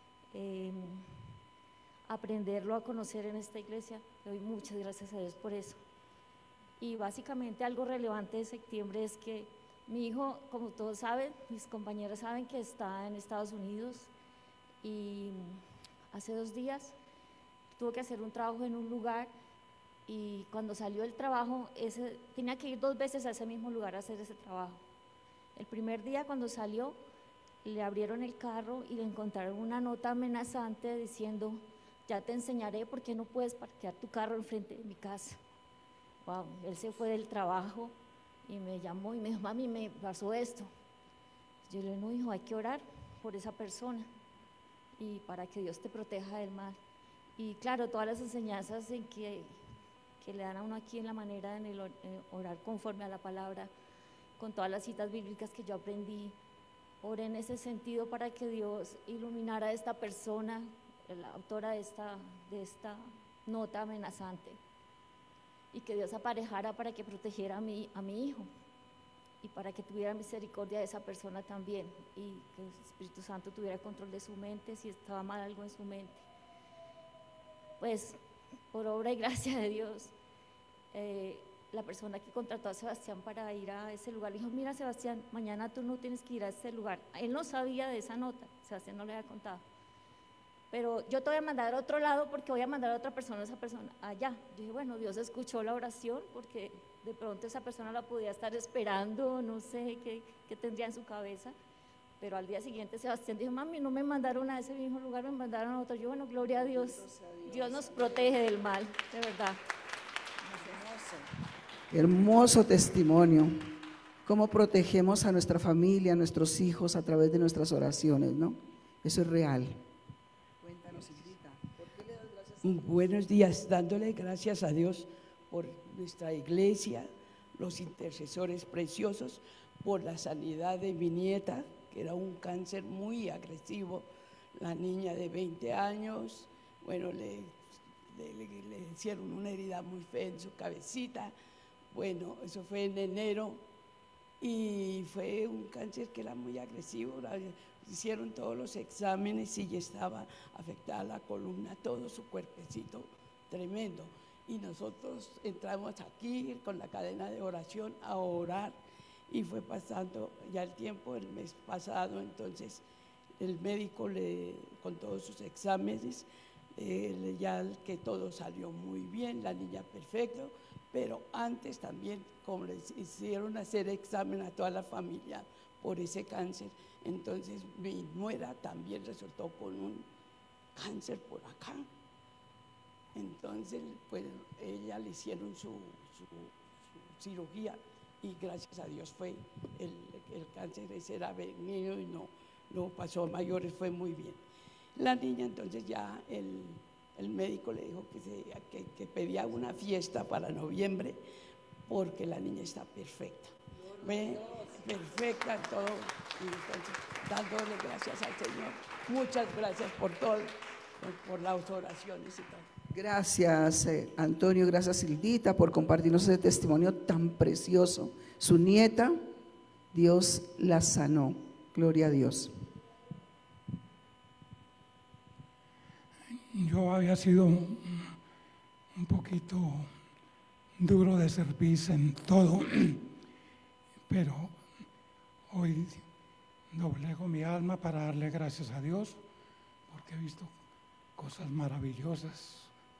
Aprenderlo a conocer en esta iglesia, le doy muchas gracias a Dios por eso. Y básicamente algo relevante de septiembre es que mi hijo, como todos saben, mis compañeros saben que está en Estados Unidos y hace 2 días tuvo que hacer un trabajo en un lugar y cuando salió del trabajo, tenía que ir 2 veces a ese mismo lugar a hacer ese trabajo. El primer día cuando salió, le abrieron el carro y le encontraron una nota amenazante diciendo, ya te enseñaré por qué no puedes parquear tu carro enfrente de mi casa. Wow, él se fue del trabajo y me llamó y me dijo, mami, me pasó esto. Yo le dije, no, hijo, hay que orar por esa persona y para que Dios te proteja del mal. Y claro, todas las enseñanzas en que le dan a uno aquí en la manera en el orar conforme a la palabra, con todas las citas bíblicas que yo aprendí, oré en ese sentido para que Dios iluminara a esta persona, la autora de esta nota amenazante, y que Dios aparejara para que protegiera a mi hijo y para que tuviera misericordia de esa persona también y que el Espíritu Santo tuviera control de su mente si estaba mal algo en su mente. Pues por obra y gracia de Dios, la persona que contrató a Sebastián para ir a ese lugar le dijo, mira Sebastián, mañana tú no tienes que ir a ese lugar. Él no sabía de esa nota, Sebastián no le había contado. Pero yo te voy a mandar a otro lado porque voy a mandar a otra persona, esa persona allá. Yo dije, bueno, Dios escuchó la oración porque de pronto esa persona la podía estar esperando, no sé qué tendría en su cabeza. Pero al día siguiente Sebastián dijo, mami, no me mandaron a ese mismo lugar, me mandaron a otro. Yo, bueno, gloria a Dios. Dios nos protege del mal, de verdad. Hermoso testimonio. Cómo protegemos a nuestra familia, a nuestros hijos a través de nuestras oraciones, ¿no? Eso es real. Cuéntanos, Hildita, ¿por qué le das gracias a Dios? Buenos días, dándole gracias a Dios por nuestra iglesia, los intercesores preciosos, por la sanidad de mi nieta, que era un cáncer muy agresivo, la niña de 20 años, bueno, le hicieron una herida muy fea en su cabecita, Bueno, eso fue en enero y fue un cáncer que era muy agresivo. Hicieron todos los exámenes y ya estaba afectada la columna, todo su cuerpecito, tremendo. Y nosotros entramos aquí con la cadena de oración a orar y fue pasando ya el tiempo, el mes pasado, entonces el médico con todos sus exámenes, ya que todo salió muy bien, la niña perfecto, pero antes también, como les hicieron hacer examen a toda la familia por ese cáncer, entonces mi nuera también resultó con un cáncer por acá. Entonces, pues ella le hicieron su cirugía y gracias a Dios fue el cáncer ese era benigno y no pasó a mayores, fue muy bien. La niña entonces ya el médico le dijo que pedía una fiesta para noviembre porque la niña está perfecta. ¿Ve? Perfecta en todo. Y entonces, dándole gracias al Señor. Muchas gracias por todo, por las oraciones y todo. Gracias, Antonio, gracias, Hildita, por compartirnos ese testimonio tan precioso. Su nieta, Dios la sanó. Gloria a Dios. Yo había sido un poquito duro de servicio en todo, pero hoy doblego mi alma para darle gracias a Dios, porque he visto cosas maravillosas.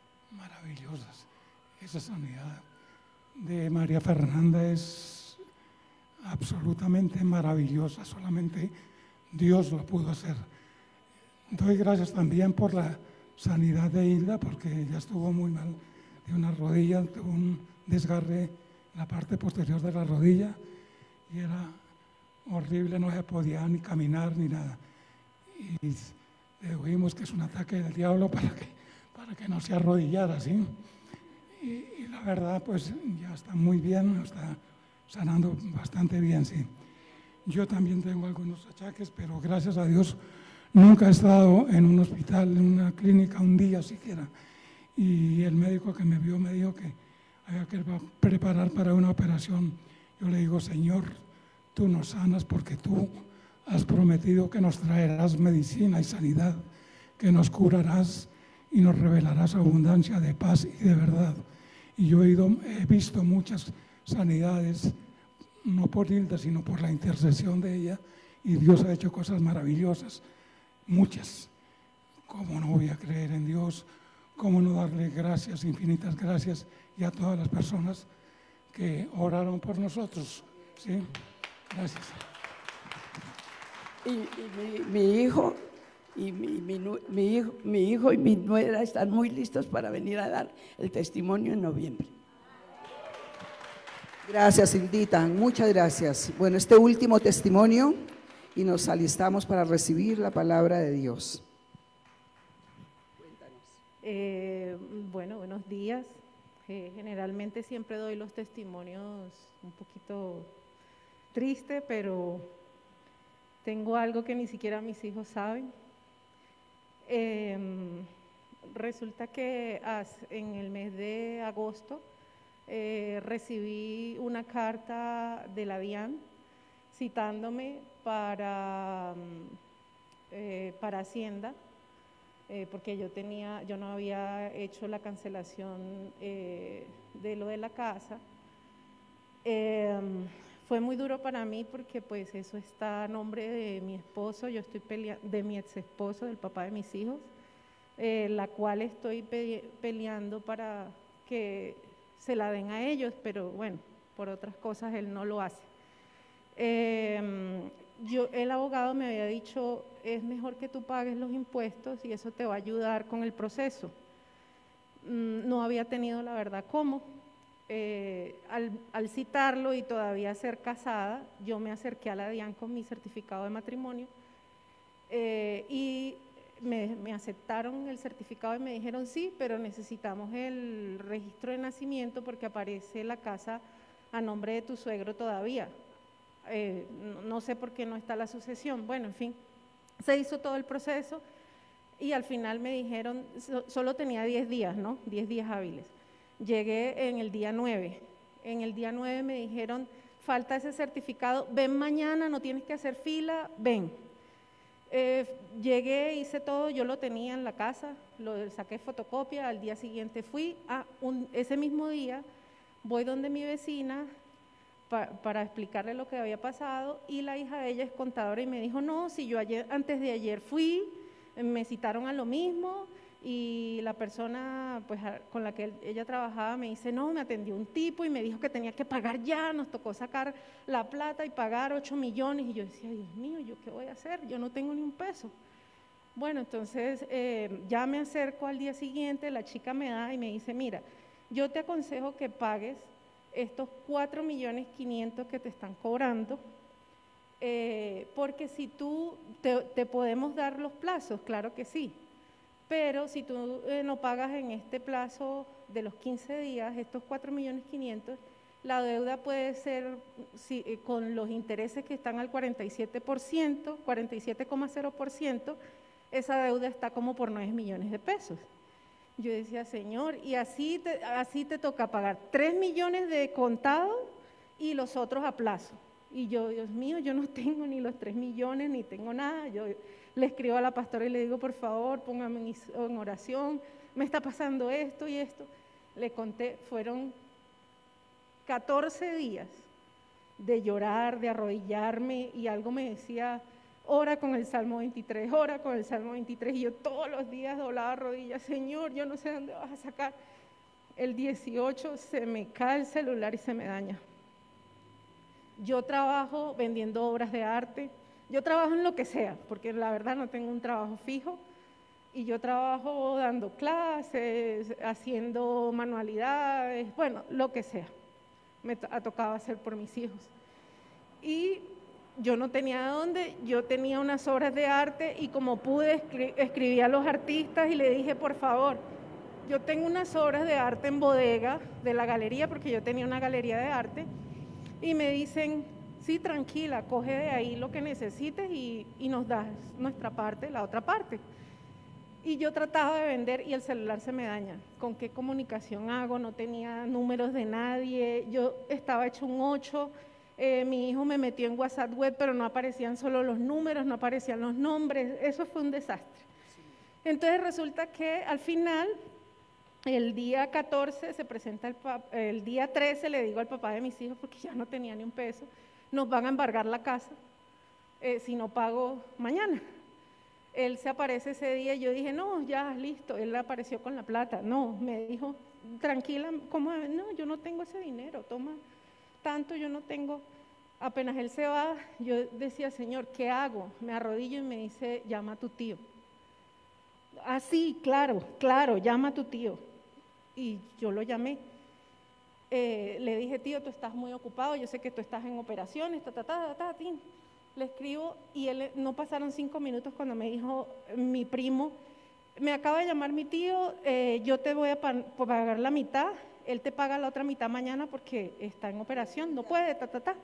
Esa sanidad de María Fernanda es absolutamente maravillosa, solamente Dios lo pudo hacer. Doy gracias también por la sanidad de Hilda, porque ella estuvo muy mal de una rodilla, tuvo un desgarre en la parte posterior de la rodilla y era horrible, no se podía ni caminar ni nada. Y dedujimos que es un ataque del diablo para que no se arrodillara, ¿sí? Y la verdad, pues ya está muy bien, está sanando bastante bien, sí. Yo también tengo algunos achaques, pero gracias a Dios nunca he estado en un hospital, en una clínica un día siquiera. Y el médico que me vio me dijo que había que preparar para una operación. Yo le digo, Señor, tú nos sanas porque tú has prometido que nos traerás medicina y sanidad, que nos curarás y nos revelarás abundancia de paz y de verdad. Y yo he visto muchas sanidades, no por Hilda, sino por la intercesión de ella, y Dios ha hecho cosas maravillosas, muchas. ¿Cómo no voy a creer en Dios? ¿Cómo no darle gracias, infinitas gracias, y a todas las personas que oraron por nosotros? ¿Sí? Gracias. Y mi hijo y mi hijo y mi nuera están muy listos para venir a dar el testimonio en noviembre. Gracias, Hildita, muchas gracias. Bueno, este último testimonio y nos alistamos para recibir la palabra de Dios. Bueno, buenos días. Generalmente siempre doy los testimonios un poquito triste, pero tengo algo que ni siquiera mis hijos saben. Resulta que en el mes de agosto recibí una carta de la DIAN citándome para Hacienda, porque yo no había hecho la cancelación de lo de la casa. Fue muy duro para mí porque pues eso está a nombre de mi esposo, yo estoy de mi ex esposo, del papá de mis hijos, la cual estoy peleando para que se la den a ellos, pero bueno, por otras cosas él no lo hace. El abogado me había dicho, es mejor que tú pagues los impuestos y eso te va a ayudar con el proceso. No había tenido la verdad cómo. Al citarlo y todavía ser casada, yo me acerqué a la DIAN con mi certificado de matrimonio y me aceptaron el certificado y me dijeron sí, pero necesitamos el registro de nacimiento porque aparece la casa a nombre de tu suegro todavía. No sé por qué no está la sucesión. Bueno, en fin, se hizo todo el proceso y al final me dijeron, solo tenía 10 días, ¿no? 10 días hábiles. Llegué en el día 9 En el día 9 me dijeron, falta ese certificado, ven mañana, no tienes que hacer fila, ven. Llegué, hice todo, yo lo tenía en la casa, lo saqué fotocopia, al día siguiente fui, ese mismo día voy donde mi vecina para explicarle lo que había pasado, y la hija de ella es contadora y me dijo, no, si yo antes de ayer fui, me citaron a lo mismo, y la persona pues, con la que ella trabajaba me dice, no, me atendió un tipo y me dijo que tenía que pagar ya, nos tocó sacar la plata y pagar 8 millones, y yo decía, Dios mío, ¿yo qué voy a hacer? Yo no tengo ni un peso. Bueno, entonces ya me acerco al día siguiente, la chica me da y me dice, mira, yo te aconsejo que pagues estos 4.500.000 que te están cobrando, porque si tú, te podemos dar los plazos, claro que sí, pero si tú no pagas en este plazo de los 15 días, estos 4.500.000, la deuda puede ser, con los intereses que están al 47%, 47,0%, esa deuda está como por 9 millones de pesos. Yo decía, Señor, y así te toca pagar 3 millones de contado y los otros a plazo. Y yo, Dios mío, yo no tengo ni los 3 millones, ni tengo nada. Yo le escribo a la pastora y le digo, por favor, póngame en oración, me está pasando esto y esto. Le conté, fueron 14 días de llorar, de arrodillarme, y algo me decía, ora con el Salmo 23, ora con el Salmo 23, y yo todos los días doblaba rodillas, Señor, yo no sé dónde vas a sacar. El 18 se me cae el celular y se me daña. Yo trabajo vendiendo obras de arte, yo trabajo en lo que sea, porque la verdad no tengo un trabajo fijo, y yo trabajo dando clases, haciendo manualidades, bueno, lo que sea, me ha tocado hacer por mis hijos. Y yo no tenía dónde, yo tenía unas obras de arte, y como pude escribí a los artistas y le dije, por favor, yo tengo unas obras de arte en bodega de la galería, porque yo tenía una galería de arte, y me dicen, sí, tranquila, coge de ahí lo que necesites y nos das nuestra parte, la otra parte. Y yo trataba de vender y el celular se me daña. ¿Con qué comunicación hago? No tenía números de nadie, yo estaba hecho un 8, mi hijo me metió en WhatsApp web, pero no aparecían solo los números, no aparecían los nombres, eso fue un desastre. Entonces resulta que al final, el día 14 se presenta el día 13 le digo al papá de mis hijos, porque ya no tenía ni un peso, nos van a embargar la casa si no pago mañana. Él se aparece ese día y yo dije, no, ya, listo, él apareció con la plata. No, me dijo, tranquila, ¿cómo? No, yo no tengo ese dinero, toma tanto, yo no tengo. Apenas él se va, yo decía, Señor, ¿qué hago? Me arrodillo y me dice, llama a tu tío. Ah, sí, claro, llama a tu tío. Y yo lo llamé. Le dije, tío, tú estás muy ocupado, yo sé que tú estás en operaciones, tin. Le escribo y no pasaron 5 minutos cuando me dijo mi primo, me acaba de llamar mi tío, yo te voy a pagar la mitad, él te paga la otra mitad mañana porque está en operación, no puede,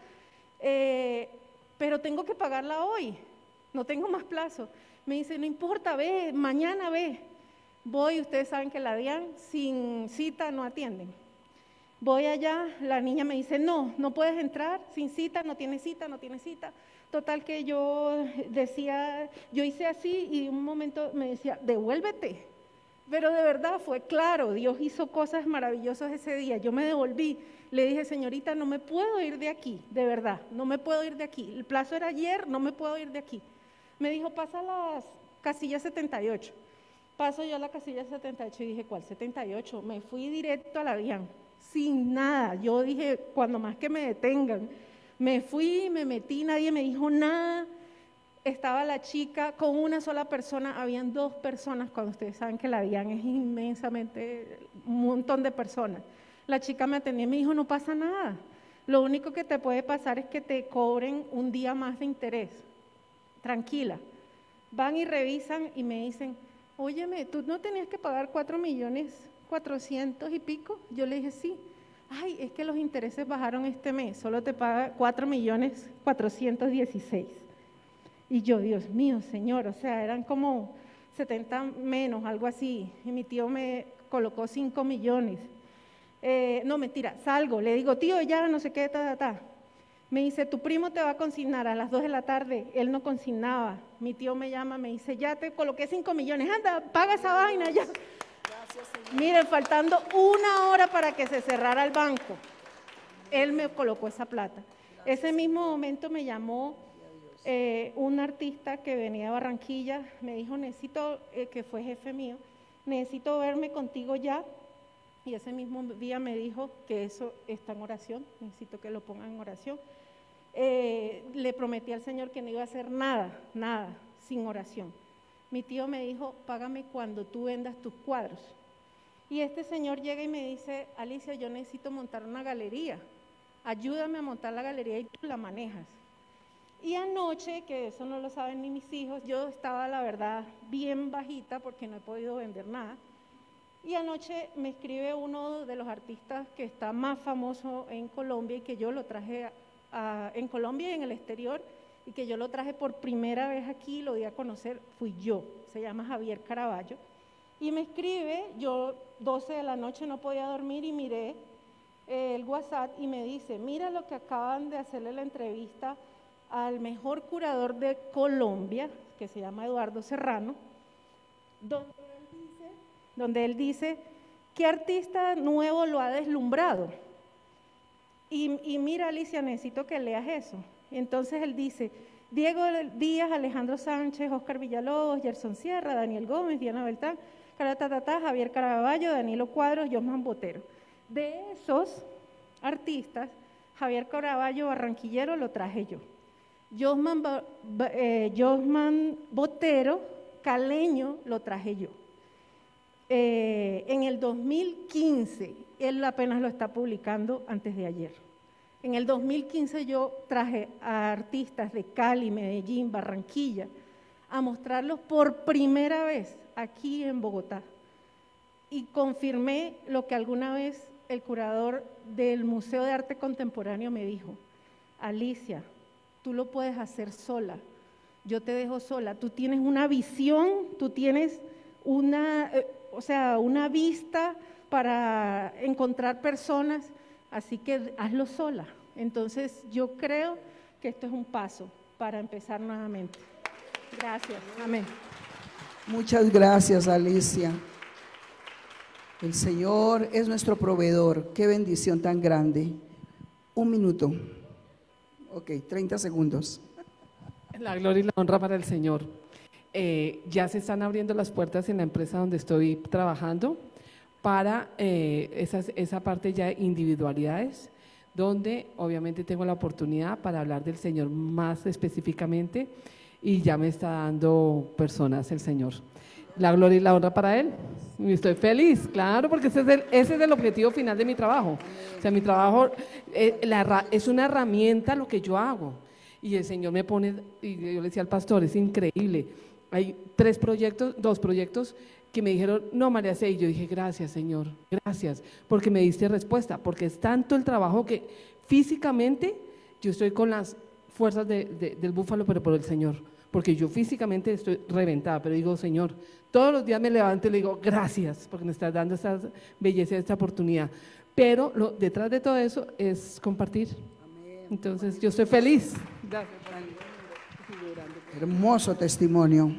pero tengo que pagarla hoy, no tengo más plazo. Me dice, no importa, ve, mañana ve. Voy, ustedes saben que la DIAN sin cita no atienden. Voy allá, la niña me dice, no puedes entrar sin cita, no tiene cita. Total que yo decía, yo hice así y de un momento me decía, devuélvete. Pero de verdad fue claro, Dios hizo cosas maravillosas ese día. Yo me devolví, le dije, señorita, no me puedo ir de aquí, de verdad, no me puedo ir de aquí. El plazo era ayer, no me puedo ir de aquí. Me dijo, pasa las casillas 78. Paso yo a la casilla 78 y dije, ¿cuál 78? Me fui directo a la DIAN, sin nada. Yo dije, cuando más que me detengan. Me fui, me metí, nadie me dijo nada. Estaba la chica con una sola persona, habían 2 personas, cuando ustedes saben que la DIAN es inmensamente, un montón de personas. La chica me atendió y me dijo, no pasa nada. Lo único que te puede pasar es que te cobren un día más de interés. Tranquila. Van y revisan y me dicen, óyeme, ¿tú no tenías que pagar 4.400.000 y pico? Yo le dije, sí. Ay, es que los intereses bajaron este mes, solo te paga 4.416.000. Y yo, Dios mío, Señor, o sea, eran como 70 menos, algo así. Y mi tío me colocó 5 millones. No, mentira, salgo, le digo, tío, ya no sé qué, Me dice, tu primo te va a consignar a las 2 de la tarde. Él no consignaba. Mi tío me llama, me dice, ya te coloqué 5 millones, anda, paga esa vaina ya. Miren, faltando 1 hora para que se cerrara el banco, él me colocó esa plata. Ese mismo momento me llamó un artista que venía de Barranquilla, me dijo, necesito, que fue jefe mío, necesito verme contigo ya. Y ese mismo día me dijo que eso está en oración, necesito que lo pongan en oración. Le prometí al Señor que no iba a hacer nada sin oración. Mi tío me dijo, págame cuando tú vendas tus cuadros. Y este señor llega y me dice, Alicia, yo necesito montar una galería, ayúdame a montar la galería y tú la manejas. Y anoche, que eso no lo saben ni mis hijos, yo estaba, la verdad, bien bajita porque no he podido vender nada. Y anoche me escribe uno de los artistas que está más famoso en Colombia y que yo lo traje en Colombia y en el exterior, y que yo lo traje por primera vez aquí, lo di a conocer, fui yo, se llama Javier Caraballo, y me escribe, yo 12 de la noche no podía dormir y miré el WhatsApp y me dice, mira lo que acaban de hacerle la entrevista al mejor curador de Colombia, que se llama Eduardo Serrano, donde él dice, ¿qué artista nuevo lo ha deslumbrado? Y mira, Alicia, necesito que leas eso. Entonces él dice, Diego Díaz, Alejandro Sánchez, Oscar Villalobos, Gerson Sierra, Daniel Gómez, Diana Beltrán, Javier Caraballo, Danilo Cuadros, Josman Botero. De esos artistas, Javier Caraballo barranquillero lo traje yo. Josman Botero caleño lo traje yo. En el 2015, él apenas lo está publicando antes de ayer. En el 2015 yo traje a artistas de Cali, Medellín, Barranquilla, a mostrarlos por primera vez aquí en Bogotá. Y confirmé lo que alguna vez el curador del Museo de Arte Contemporáneo me dijo, Alicia, tú lo puedes hacer sola, yo te dejo sola, tú tienes una visión, tú tienes una vista para encontrar personas, así que hazlo sola. Entonces yo creo que esto es un paso para empezar nuevamente. Gracias, amén. Muchas gracias, Alicia. El Señor es nuestro proveedor, qué bendición tan grande. 1 minuto, ok, 30 segundos. La gloria y la honra para el Señor. Ya se están abriendo las puertas en la empresa donde estoy trabajando para esa parte ya de individualidades, donde obviamente tengo la oportunidad para hablar del Señor más específicamente y ya me está dando personas el Señor. La gloria y la honra para Él. Y estoy feliz, claro, porque ese es el objetivo final de mi trabajo. O sea, mi trabajo es una herramienta lo que yo hago. Y el Señor me pone, y yo le decía al pastor, es increíble. Hay 2 proyectos que me dijeron, no, María C. Y yo dije, gracias, Señor, gracias, porque me diste respuesta, porque es tanto el trabajo que físicamente yo estoy con las fuerzas del búfalo, pero por el Señor, porque yo físicamente estoy reventada, pero digo, Señor, todos los días me levanto y le digo, gracias, porque me estás dando esta belleza, esta oportunidad. Pero detrás de todo eso es compartir. Amén. Entonces, yo estoy feliz. Gracias. Hermoso testimonio.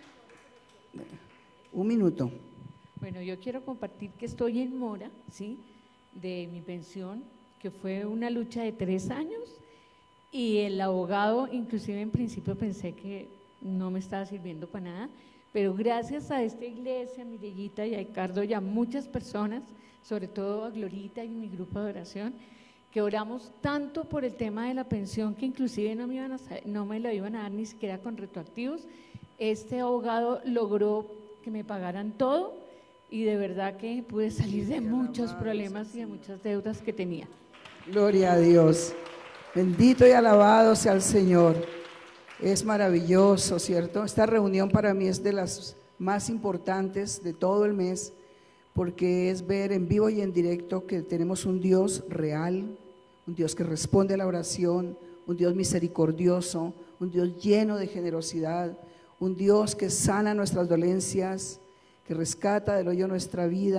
1 minuto. Bueno, yo quiero compartir que estoy en mora, ¿sí?, de mi pensión, que fue una lucha de 3 años, y el abogado, inclusive en principio pensé que no me estaba sirviendo para nada, pero gracias a esta iglesia, a Mirellita y a Ricardo y a muchas personas, sobre todo a Glorita y mi grupo de oración, que oramos tanto por el tema de la pensión que inclusive no me lo iban a dar ni siquiera con retroactivos. Este abogado logró que me pagaran todo y de verdad que pude salir de muchos problemas y de muchas deudas que tenía. Gloria a Dios. Bendito y alabado sea el Señor. Es maravilloso, ¿cierto? Esta reunión para mí es de las más importantes de todo el mes, porque es ver en vivo y en directo que tenemos un Dios real, un Dios que responde a la oración, un Dios misericordioso, un Dios lleno de generosidad, un Dios que sana nuestras dolencias, que rescata del hoyo nuestra vida,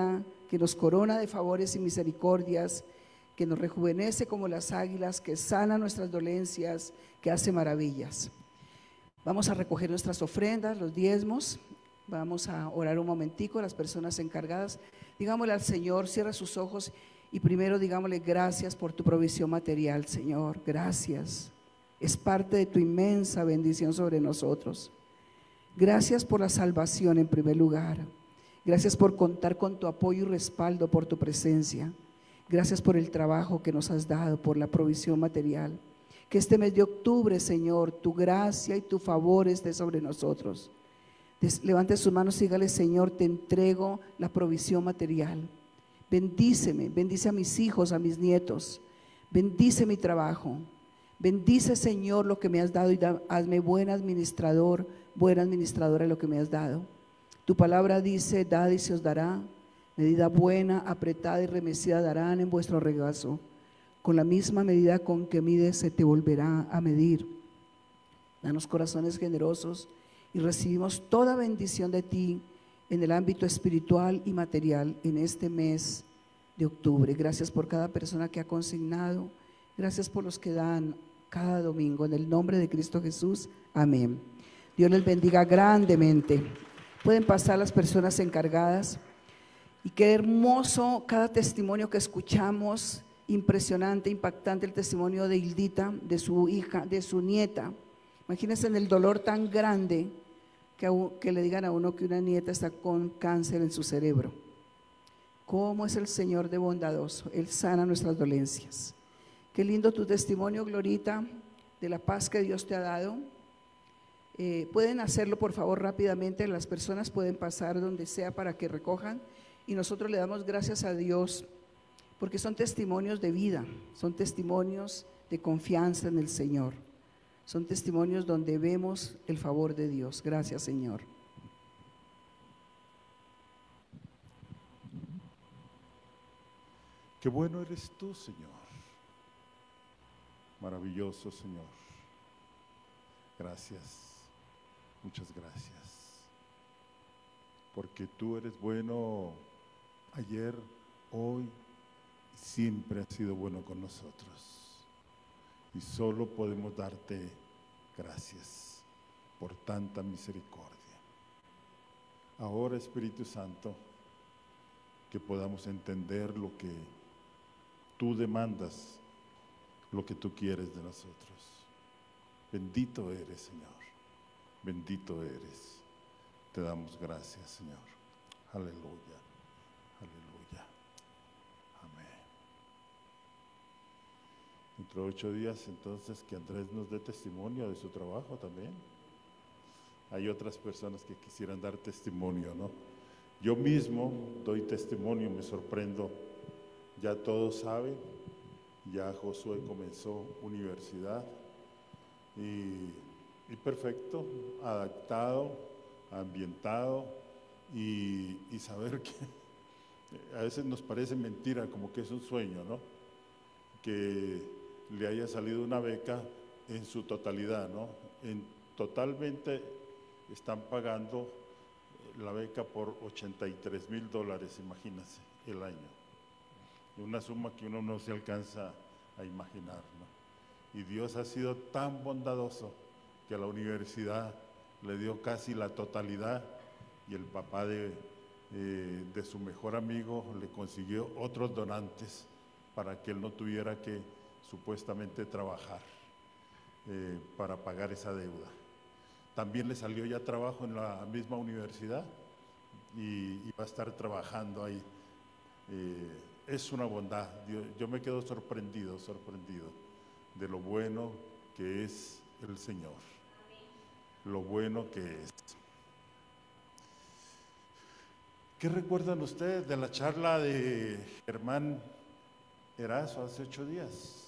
que nos corona de favores y misericordias, que nos rejuvenece como las águilas, que sana nuestras dolencias, que hace maravillas. Vamos a recoger nuestras ofrendas, los diezmos. Vamos a orar un momentico, las personas encargadas. Digámosle al Señor, cierra sus ojos y primero digámosle gracias por tu provisión material, Señor, gracias. Es parte de tu inmensa bendición sobre nosotros. Gracias por la salvación en primer lugar. Gracias por contar con tu apoyo y respaldo, por tu presencia. Gracias por el trabajo que nos has dado, por la provisión material. Que este mes de octubre, Señor, tu gracia y tu favor esté sobre nosotros. Levante sus manos y dígale, Señor, te entrego la provisión material. Bendíceme, bendice a mis hijos, a mis nietos. Bendice mi trabajo. Bendice, Señor, lo que me has dado y hazme buen administrador, buena administradora de lo que me has dado. Tu palabra dice, dad y se os dará. Medida buena, apretada y remecida darán en vuestro regazo. Con la misma medida con que mides se te volverá a medir. Danos corazones generosos y recibimos toda bendición de ti en el ámbito espiritual y material en este mes de octubre. Gracias por cada persona que ha consignado. Gracias por los que dan cada domingo. En el nombre de Cristo Jesús, amén. Dios les bendiga grandemente. Pueden pasar las personas encargadas. Y qué hermoso cada testimonio que escuchamos, impresionante, impactante el testimonio de Hildita, de su hija, de su nieta. Imagínense en el dolor tan grande que le digan a uno que una nieta está con cáncer en su cerebro. ¿Cómo es el Señor de bondadoso? Él sana nuestras dolencias. Qué lindo tu testimonio, Glorita, de la paz que Dios te ha dado. Pueden hacerlo por favor rápidamente, las personas pueden pasar donde sea para que recojan. Y nosotros le damos gracias a Dios porque son testimonios de vida, son testimonios de confianza en el Señor, son testimonios donde vemos el favor de Dios. Gracias, Señor. Qué bueno eres tú, Señor. Maravilloso, Señor. Gracias, muchas gracias. Porque tú eres bueno ayer, hoy, siempre has sido bueno con nosotros. Y solo podemos darte gracias por tanta misericordia. Ahora, Espíritu Santo, que podamos entender lo que tú demandas, lo que tú quieres de nosotros. Bendito eres, Señor. Bendito eres. Te damos gracias, Señor. Aleluya, aleluya. Amén. Dentro de 8 días, entonces, que Andrés nos dé testimonio de su trabajo también. Hay otras personas que quisieran dar testimonio, ¿no? Yo mismo doy testimonio, me sorprendo. Ya todos saben, ya Josué comenzó universidad y perfecto, adaptado, ambientado y saber que a veces nos parece mentira, como que es un sueño, ¿no? Que le haya salido una beca en su totalidad, ¿no? Totalmente están pagando la beca por $83,000, imagínense, el año. Una suma que uno no se alcanza a imaginar, ¿no? Y Dios ha sido tan bondadoso que a la universidad le dio casi la totalidad y el papá de su mejor amigo le consiguió otros donantes para que él no tuviera que supuestamente trabajar para pagar esa deuda. También le salió ya trabajo en la misma universidad y va a estar trabajando ahí. Es una bondad. Yo me quedo sorprendido de lo bueno que es el Señor, lo bueno que es. ¿Qué recuerdan ustedes de la charla de Germán Erazo hace 8 días?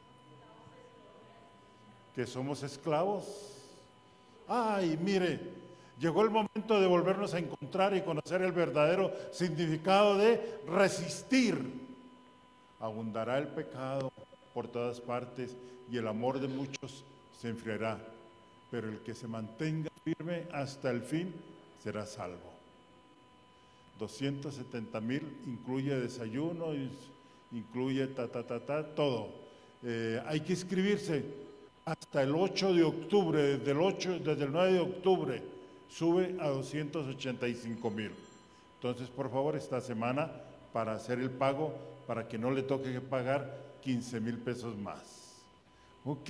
Que somos esclavos. Ay, mire, llegó el momento de volvernos a encontrar y conocer el verdadero significado de resistir. Abundará el pecado por todas partes y el amor de muchos se enfriará, pero el que se mantenga firme hasta el fin será salvo. 270,000, incluye desayuno, incluye todo. Hay que inscribirse hasta el 8 de octubre, desde el 9 de octubre sube a 285,000. Entonces, por favor, esta semana para hacer el pago, para que no le toque pagar 15,000 pesos más. Ok.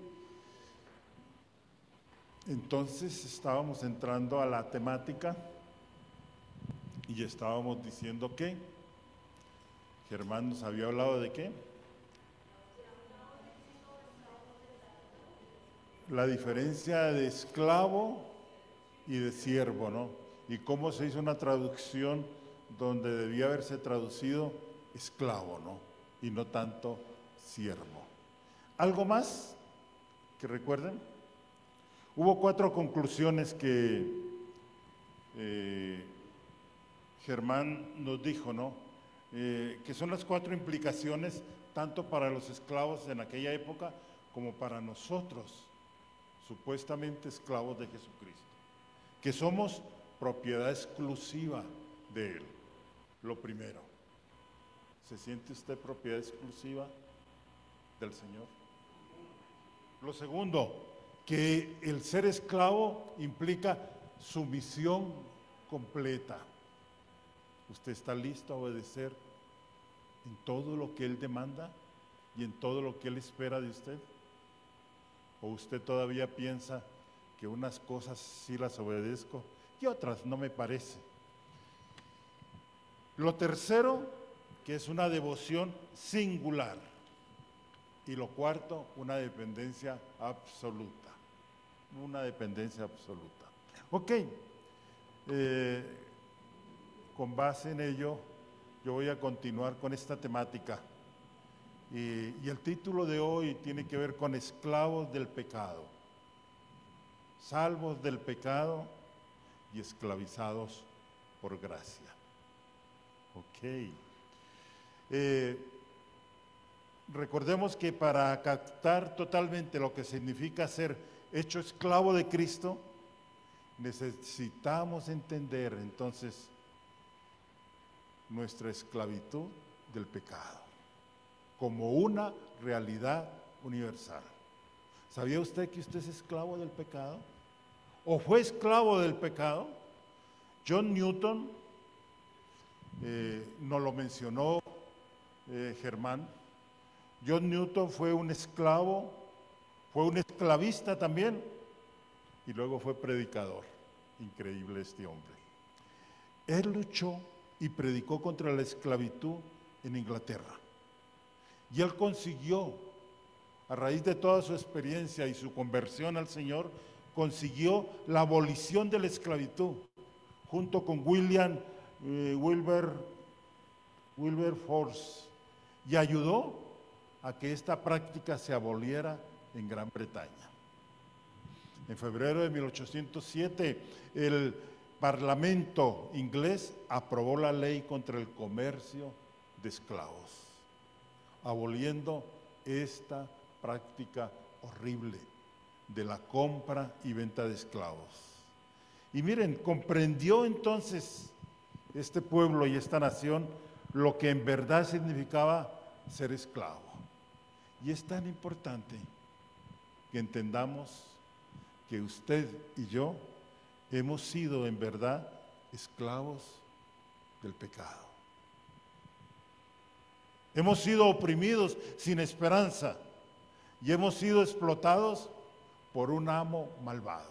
Entonces estábamos entrando a la temática y estábamos diciendo que Germán nos había hablado de qué. La diferencia de esclavo y de siervo, ¿no? Y cómo se hizo una traducción donde debía haberse traducido esclavo, ¿no? Y no tanto siervo. ¿Algo más que recuerden? Hubo 4 conclusiones que Germán nos dijo, ¿no? Que son las 4 implicaciones tanto para los esclavos en aquella época como para nosotros, supuestamente esclavos de Jesucristo, que somos propiedad exclusiva de Él. Lo primero, ¿se siente usted propiedad exclusiva del Señor? Lo segundo, que el ser esclavo implica sumisión completa. ¿Usted está listo a obedecer en todo lo que Él demanda y en todo lo que Él espera de usted? ¿O usted todavía piensa que unas cosas sí las obedezco y otras no me parece? Lo tercero, que es una devoción singular. Y lo cuarto, una dependencia absoluta. Una dependencia absoluta. Ok, con base en ello, yo voy a continuar con esta temática. Y el título de hoy tiene que ver con esclavos del pecado. Salvos del pecado y esclavizados por gracia. Ok. Recordemos que para captar totalmente lo que significa ser hecho esclavo de Cristo, necesitamos entender entonces nuestra esclavitud del pecado como una realidad universal. ¿Sabía usted que usted es esclavo del pecado? ¿O fue esclavo del pecado? John Newton, nos lo mencionó Germán. John Newton fue un esclavo, fue un esclavista también, y luego fue predicador. Increíble este hombre. Él luchó y predicó contra la esclavitud en Inglaterra. Y él consiguió, a raíz de toda su experiencia y su conversión al Señor, consiguió la abolición de la esclavitud, junto con Wilberforce, y ayudó a que esta práctica se aboliera en Gran Bretaña. En febrero de 1807, el Parlamento inglés aprobó la ley contra el comercio de esclavos, aboliendo esta práctica horrible de la compra y venta de esclavos. Y miren, comprendió entonces este pueblo y esta nación lo que en verdad significaba ser esclavo. Y es tan importante que entendamos que usted y yo hemos sido en verdad esclavos del pecado. Hemos sido oprimidos sin esperanza y hemos sido explotados por un amo malvado.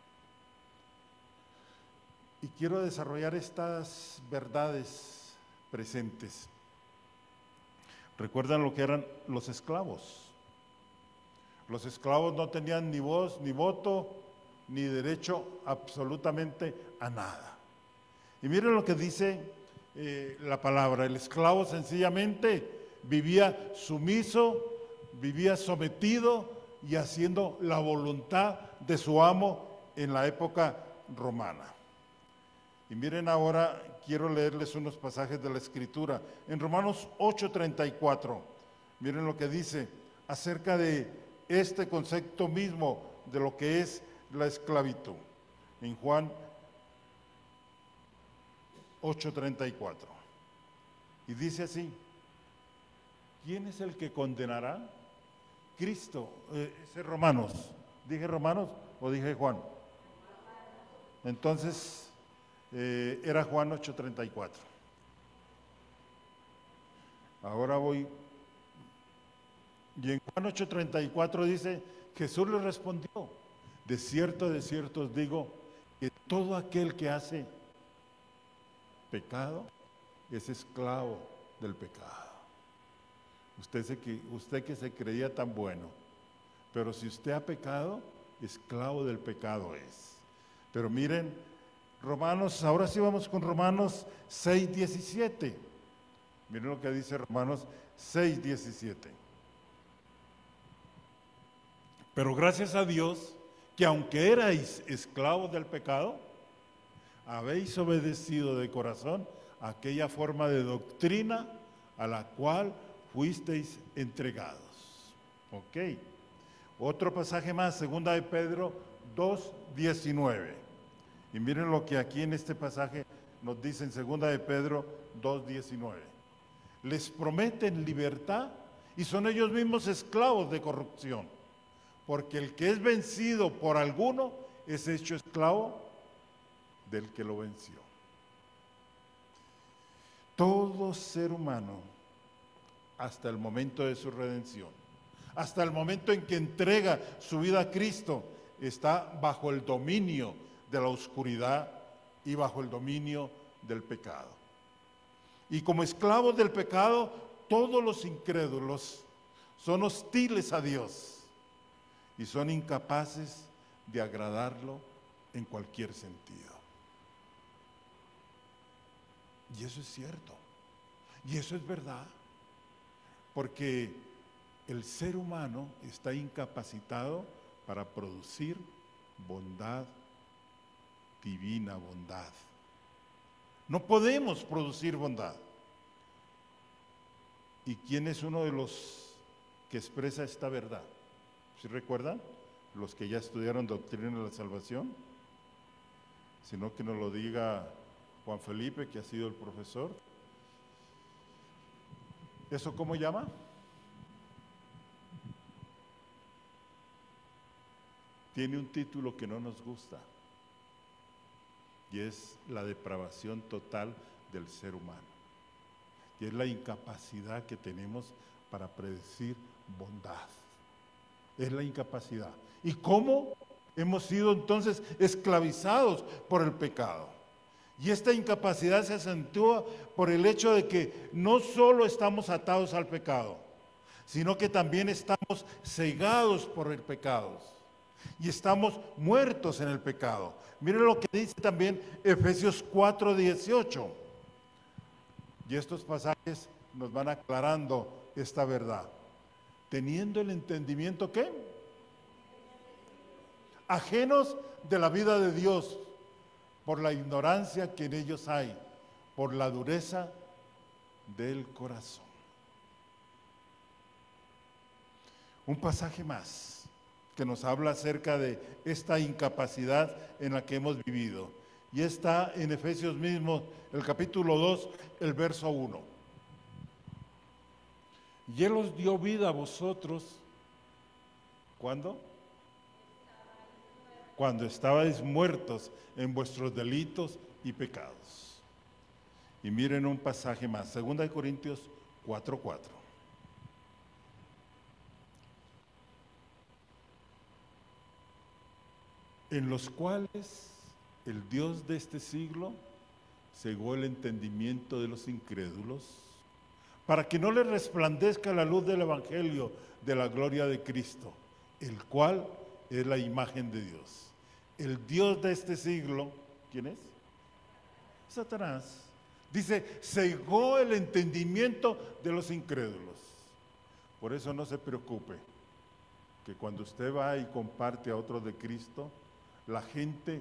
Y quiero desarrollar estas verdades presentes. ¿Recuerdan lo que eran los esclavos? Los esclavos no tenían ni voz, ni voto, ni derecho absolutamente a nada. Y miren lo que dice la palabra. El esclavo sencillamente vivía sumiso, vivía sometido y haciendo la voluntad de su amo en la época romana. Y miren ahora, quiero leerles unos pasajes de la Escritura. En Romanos 8:34, miren lo que dice acerca de este concepto mismo de lo que es la esclavitud. En Juan 8:34. Y dice así: ¿quién es el que condenará? Cristo. Ese Romanos. ¿Dije Romanos o dije Juan? Entonces, era Juan 8:34. Ahora voy. Y en Juan 8:34 dice, Jesús le respondió: de cierto os digo, que todo aquel que hace pecado es esclavo del pecado. Usted que se creía tan bueno, pero si usted ha pecado, esclavo del pecado es. Pero miren, Romanos, ahora sí vamos con Romanos 6:17. Miren lo que dice Romanos 6:17. Pero gracias a Dios, que aunque erais esclavos del pecado, habéis obedecido de corazón aquella forma de doctrina a la cual fuisteis entregados. Ok. Otro pasaje más, 2 de Pedro 2:19. Y miren lo que aquí en este pasaje nos dice en 2 de Pedro 2:19. Les prometen libertad y son ellos mismos esclavos de corrupción, porque el que es vencido por alguno es hecho esclavo del que lo venció. Todo ser humano, hasta el momento de su redención, hasta el momento en que entrega su vida a Cristo, está bajo el dominio de la oscuridad y bajo el dominio del pecado. Y como esclavos del pecado, todos los incrédulos son hostiles a Dios y son incapaces de agradarlo en cualquier sentido. Y eso es cierto, y eso es verdad, porque el ser humano está incapacitado para producir bondad, divina bondad. No podemos producir bondad. ¿Y quién es uno de los que expresa esta verdad? ¿Sí recuerdan? Los que ya estudiaron doctrina de la salvación. Sino que nos lo diga Juan Felipe, que ha sido el profesor. ¿Eso cómo llama? Tiene un título que no nos gusta, y es la depravación total del ser humano, y es la incapacidad que tenemos para predecir bondad. Es la incapacidad. ¿Y cómo hemos sido entonces esclavizados por el pecado? Y esta incapacidad se acentúa por el hecho de que no solo estamos atados al pecado, sino que también estamos cegados por el pecado y estamos muertos en el pecado. Miren lo que dice también Efesios 4:18. Y estos pasajes nos van aclarando esta verdad. Teniendo el entendimiento, ¿qué? Ajenos de la vida de Dios, por la ignorancia que en ellos hay, por la dureza del corazón. Un pasaje más que nos habla acerca de esta incapacidad en la que hemos vivido. Y está en Efesios mismo, el capítulo 2, el verso 1. Y Él os dio vida a vosotros, ¿cuándo? Cuando estabais muertos en vuestros delitos y pecados. Y miren un pasaje más, 2 Corintios 4:4. En los cuales el Dios de este siglo cegó el entendimiento de los incrédulos, para que no les resplandezca la luz del Evangelio de la gloria de Cristo, el cual es la imagen de Dios. El Dios de este siglo, ¿quién es? Satanás. Dice, cegó el entendimiento de los incrédulos. Por eso no se preocupe, que cuando usted va y comparte a otros de Cristo, la gente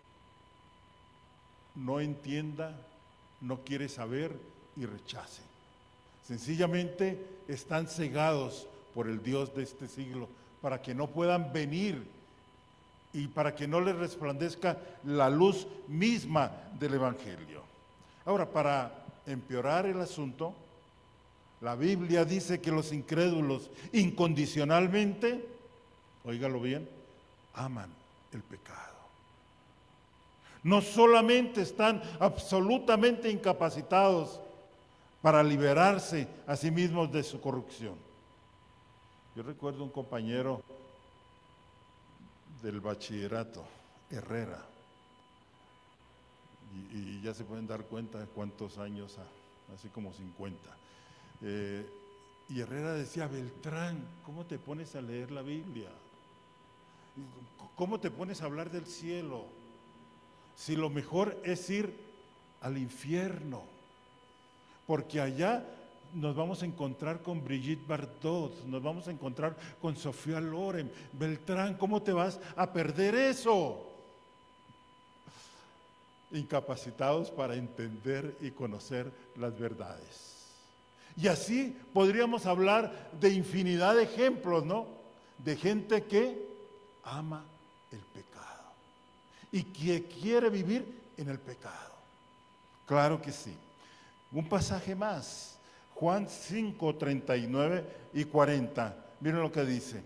no entienda, no quiere saber y rechace. Sencillamente están cegados por el Dios de este siglo, para que no puedan venir y para que no les resplandezca la luz misma del Evangelio. Ahora, para empeorar el asunto, la Biblia dice que los incrédulos incondicionalmente, óigalo bien, aman el pecado. No solamente están absolutamente incapacitados para liberarse a sí mismos de su corrupción. Yo recuerdo un compañero del bachillerato, Herrera, y ya se pueden dar cuenta de cuántos años, así como 50. Y Herrera decía: Beltrán, ¿cómo te pones a leer la Biblia? ¿Cómo te pones a hablar del cielo? Si lo mejor es ir al infierno, porque allá nos vamos a encontrar con Brigitte Bardot, nos vamos a encontrar con Sofía Loren. Beltrán, ¿cómo te vas a perder eso? Incapacitados para entender y conocer las verdades. Y así podríamos hablar de infinidad de ejemplos, ¿no? De gente que ama el pecado y que quiere vivir en el pecado. Claro que sí. Un pasaje más, Juan 5, 39 y 40. Miren lo que dice.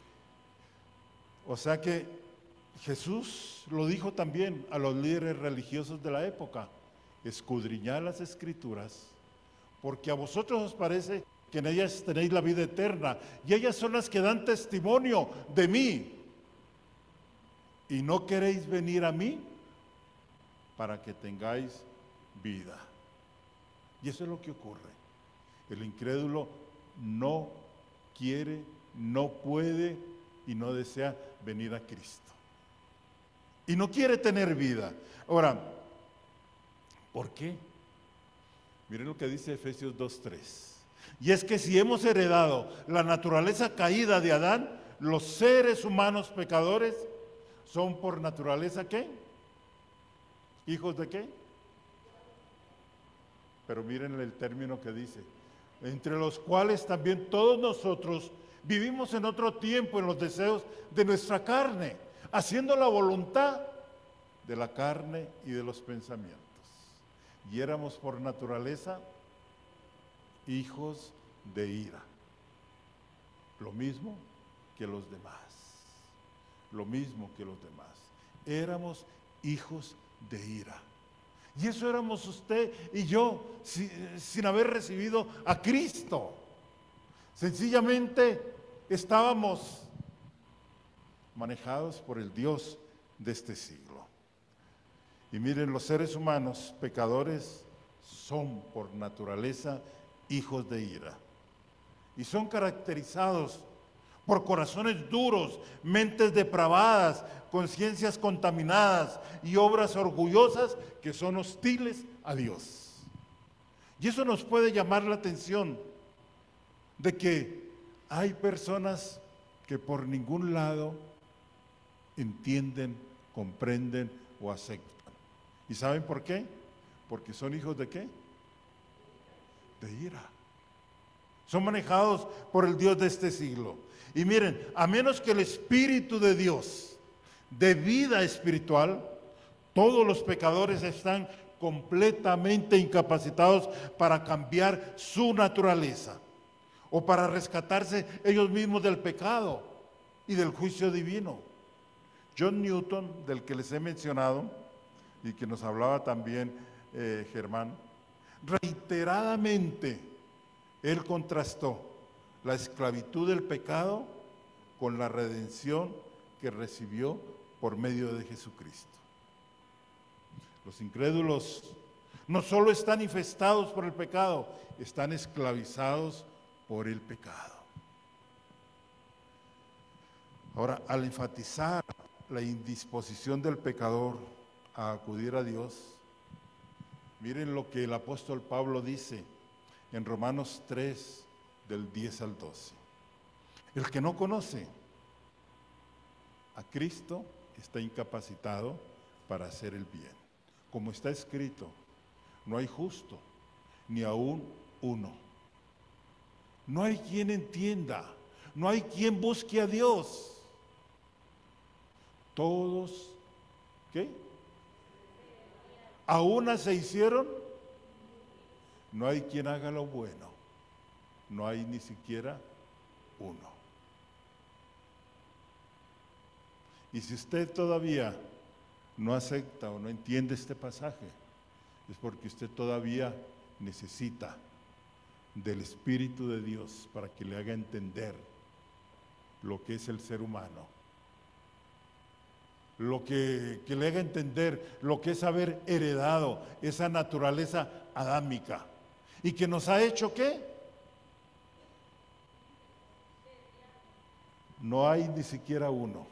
O sea que Jesús lo dijo también a los líderes religiosos de la época: escudriñad las Escrituras, porque a vosotros os parece que en ellas tenéis la vida eterna, y ellas son las que dan testimonio de mí, y no queréis venir a mí para que tengáis vida. Y eso es lo que ocurre. El incrédulo no quiere, no puede y no desea venir a Cristo. Y no quiere tener vida. Ahora, ¿por qué? Miren lo que dice Efesios 2:3. Y es que si hemos heredado la naturaleza caída de Adán, los seres humanos pecadores son por naturaleza ¿qué? ¿Hijos de qué? Pero miren el término que dice: entre los cuales también todos nosotros vivimos en otro tiempo en los deseos de nuestra carne, haciendo la voluntad de la carne y de los pensamientos. Y éramos por naturaleza hijos de ira, lo mismo que los demás, lo mismo que los demás. Éramos hijos de ira. Y eso éramos usted y yo, sin haber recibido a Cristo. Sencillamente estábamos manejados por el Dios de este siglo. Y miren, los seres humanos pecadores son por naturaleza hijos de ira. Y son caracterizados por corazones duros, mentes depravadas, conciencias contaminadas y obras orgullosas que son hostiles a Dios. Y eso nos puede llamar la atención de que hay personas que por ningún lado entienden, comprenden o aceptan. ¿Y saben por qué? Porque son hijos de ¿qué? De ira. Son manejados por el Dios de este siglo. Y miren, a menos que el Espíritu de Dios de vida espiritual, todos los pecadores están completamente incapacitados para cambiar su naturaleza o para rescatarse ellos mismos del pecado y del juicio divino. John Newton, del que les he mencionado y que nos hablaba también Germán, reiteradamente él contrastó la esclavitud del pecado con la redención que recibió por medio de Jesucristo. Los incrédulos no solo están infestados por el pecado, están esclavizados por el pecado. Ahora, al enfatizar la indisposición del pecador a acudir a Dios, miren lo que el apóstol Pablo dice en Romanos 3, del 10 al 12. El que no conoce a Cristo está incapacitado para hacer el bien. Como está escrito, no hay justo, ni aún uno. No hay quien entienda, no hay quien busque a Dios. Todos, ¿qué? A una se hicieron no hay quien haga lo bueno, no hay ni siquiera uno. Y si usted todavía no acepta o no entiende este pasaje, es porque usted todavía necesita del Espíritu de Dios para que le haga entender lo que es el ser humano, lo que le haga entender lo que es haber heredado esa naturaleza adámica y que nos ha hecho ¿qué? No hay ni siquiera uno.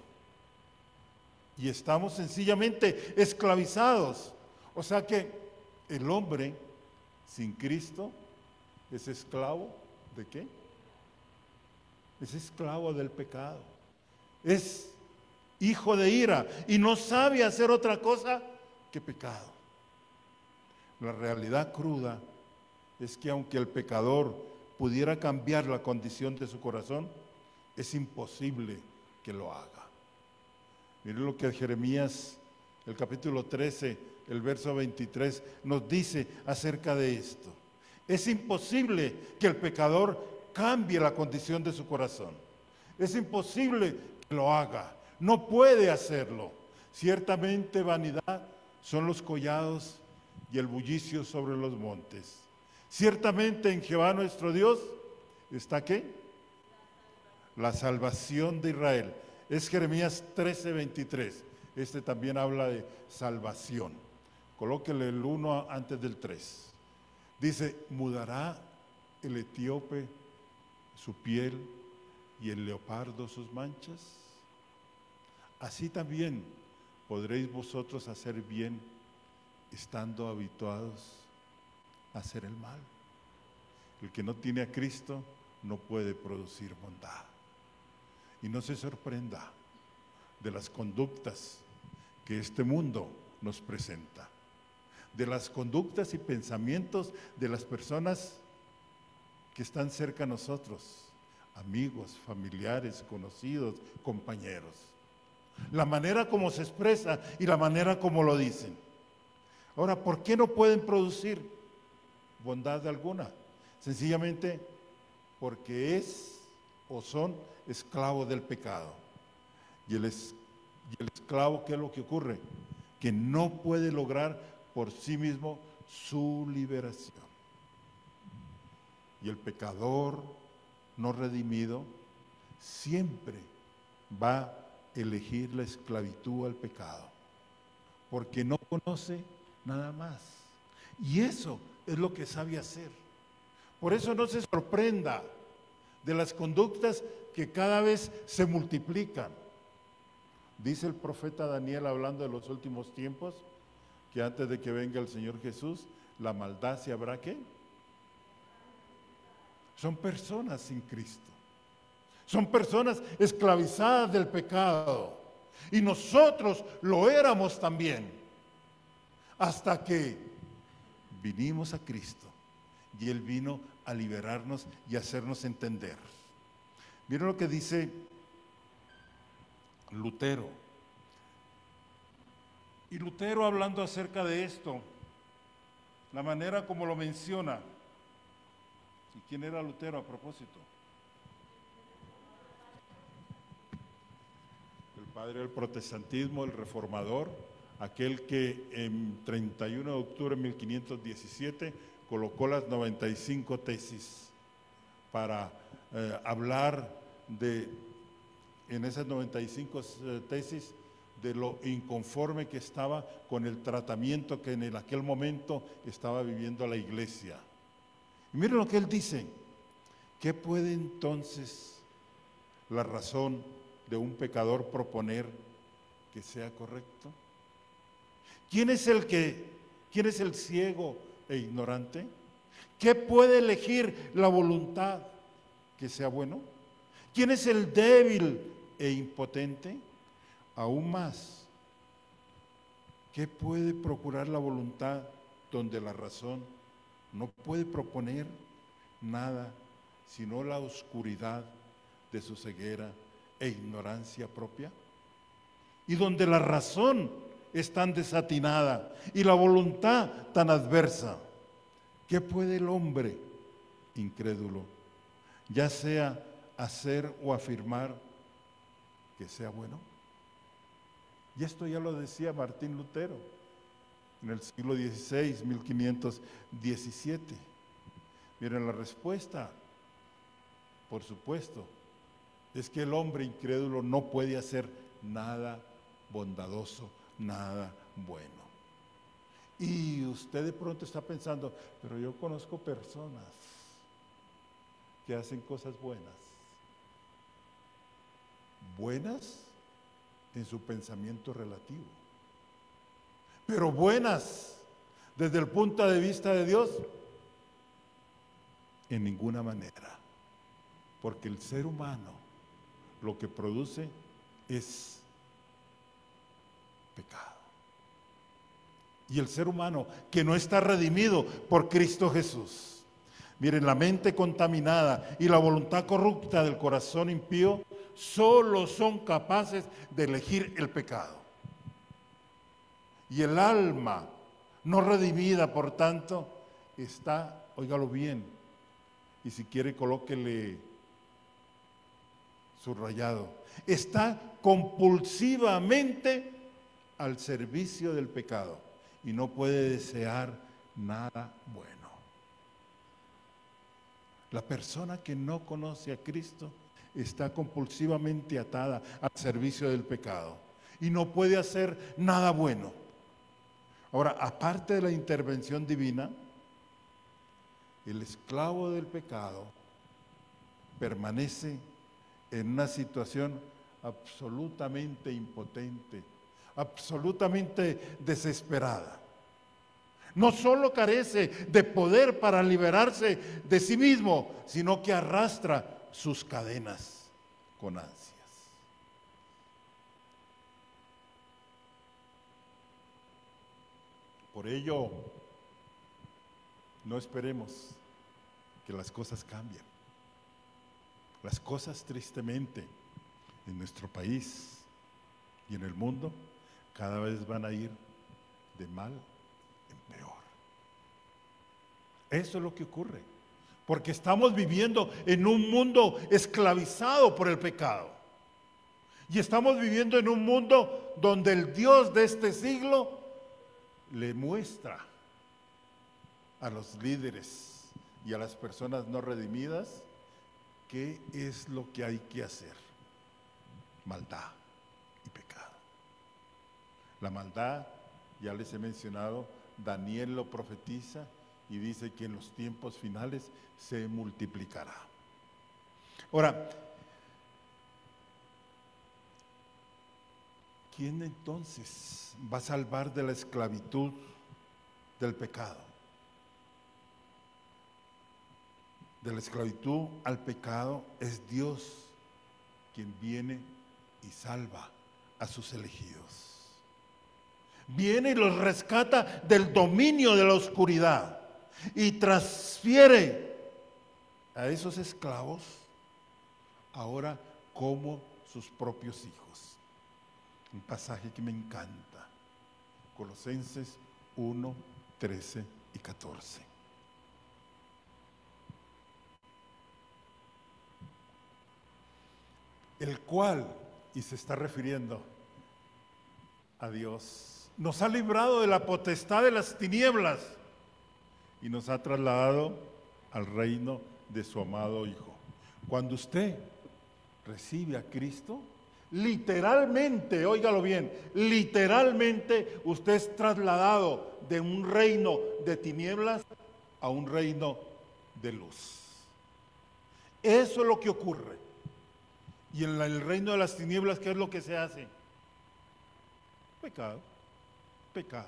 Y estamos sencillamente esclavizados. O sea que el hombre sin Cristo es esclavo ¿de qué? Es esclavo del pecado. Es hijo de ira y no sabe hacer otra cosa que pecado. La realidad cruda es que aunque el pecador pudiera cambiar la condición de su corazón, es imposible que lo haga. Miren lo que Jeremías, el capítulo 13, el verso 23, nos dice acerca de esto. Es imposible que el pecador cambie la condición de su corazón. Es imposible que lo haga. No puede hacerlo. Ciertamente vanidad son los collados y el bullicio sobre los montes. Ciertamente en Jehová nuestro Dios está ¿qué? La salvación de Israel. Es Jeremías 13:23. Este también habla de salvación. Colóquele el 1 antes del 3. Dice, mudará el etíope su piel y el leopardo sus manchas. Así también podréis vosotros hacer bien estando habituados a hacer el mal. El que no tiene a Cristo no puede producir bondad. Y no se sorprenda de las conductas que este mundo nos presenta, de las conductas y pensamientos de las personas que están cerca a nosotros, amigos, familiares, conocidos, compañeros. La manera como se expresa y la manera como lo dicen. Ahora, ¿por qué no pueden producir bondad alguna? Sencillamente porque es o son esclavos del pecado. Y el esclavo, ¿qué es lo que ocurre? Que no puede lograr por sí mismo su liberación. Y el pecador no redimido siempre va a elegir la esclavitud al pecado, porque no conoce nada más. Y eso es lo que sabe hacer. Por eso no se sorprenda de las conductas que cada vez se multiplican. Dice el profeta Daniel, hablando de los últimos tiempos, que antes de que venga el Señor Jesús, la maldad se habrá ¿qué? Son personas sin Cristo. Son personas esclavizadas del pecado. Y nosotros lo éramos también. Hasta que vinimos a Cristo. Y Él vino a liberarnos y a hacernos entender. Miren lo que dice Lutero. Y Lutero, hablando acerca de esto, la manera como lo menciona. ¿Y quién era Lutero a propósito? El padre del protestantismo, el reformador, aquel que en 31 de octubre de 1517 colocó las 95 tesis para hablar en esas 95 tesis de lo inconforme que estaba con el tratamiento que en aquel momento estaba viviendo la iglesia. Y miren lo que él dice: ¿qué puede entonces la razón de un pecador proponer que sea correcto? ¿Quién es el ciego e ignorante? ¿Qué puede elegir la voluntad que sea bueno? ¿Quién es el débil e impotente? Aún más, ¿qué puede procurar la voluntad donde la razón no puede proponer nada sino la oscuridad de su ceguera e ignorancia propia? Y donde la razón es tan desatinada y la voluntad tan adversa, ¿Qué puede el hombre incrédulo, ya sea hacer o afirmar que sea bueno? Y esto ya lo decía Martín Lutero en el siglo XVI, 1517. Miren la respuesta, por supuesto, es que el hombre incrédulo no puede hacer nada bondadoso, nada bueno. Y usted de pronto está pensando, pero yo conozco personas que hacen cosas buenas. Buenas en su pensamiento relativo, pero buenas desde el punto de vista de Dios, en ninguna manera. Porque el ser humano lo que produce es pecado. Y el ser humano que no está redimido por Cristo Jesús, miren, la mente contaminada y la voluntad corrupta del corazón impío solo son capaces de elegir el pecado. Y el alma no redimida, por tanto, está, óigalo bien, y si quiere colóquele subrayado, está compulsivamente al servicio del pecado y no puede desear nada bueno. La persona que no conoce a Cristo está compulsivamente atada al servicio del pecado y no puede hacer nada bueno. Ahora, aparte de la intervención divina, el esclavo del pecado permanece en una situación absolutamente impotente, absolutamente desesperada. No solo carece de poder para liberarse de sí mismo, sino que arrastra sus cadenas con ansias. Por ello, no esperemos que las cosas cambien. Las cosas, tristemente, en nuestro país y en el mundo, cada vez van a ir de mal en peor. Eso es lo que ocurre, porque estamos viviendo en un mundo esclavizado por el pecado. Y estamos viviendo en un mundo donde el Dios de este siglo le muestra a los líderes y a las personas no redimidas qué es lo que hay que hacer. Maldad y pecado. La maldad, ya les he mencionado, Daniel lo profetiza y dice que en los tiempos finales se multiplicará. Ahora, ¿quién entonces va a salvar de la esclavitud del pecado? De la esclavitud al pecado es Dios quien viene y salva a sus elegidos. Viene y los rescata del dominio de la oscuridad y transfiere a esos esclavos ahora como sus propios hijos. Un pasaje que me encanta, Colosenses 1, 13 y 14. El cual, y se está refiriendo a Dios, nos ha librado de la potestad de las tinieblas y nos ha trasladado al reino de su amado Hijo. Cuando usted recibe a Cristo, literalmente, óigalo bien, literalmente usted es trasladado de un reino de tinieblas a un reino de luz. Eso es lo que ocurre. Y en el reino de las tinieblas, ¿qué es lo que se hace? Pecado, pecado.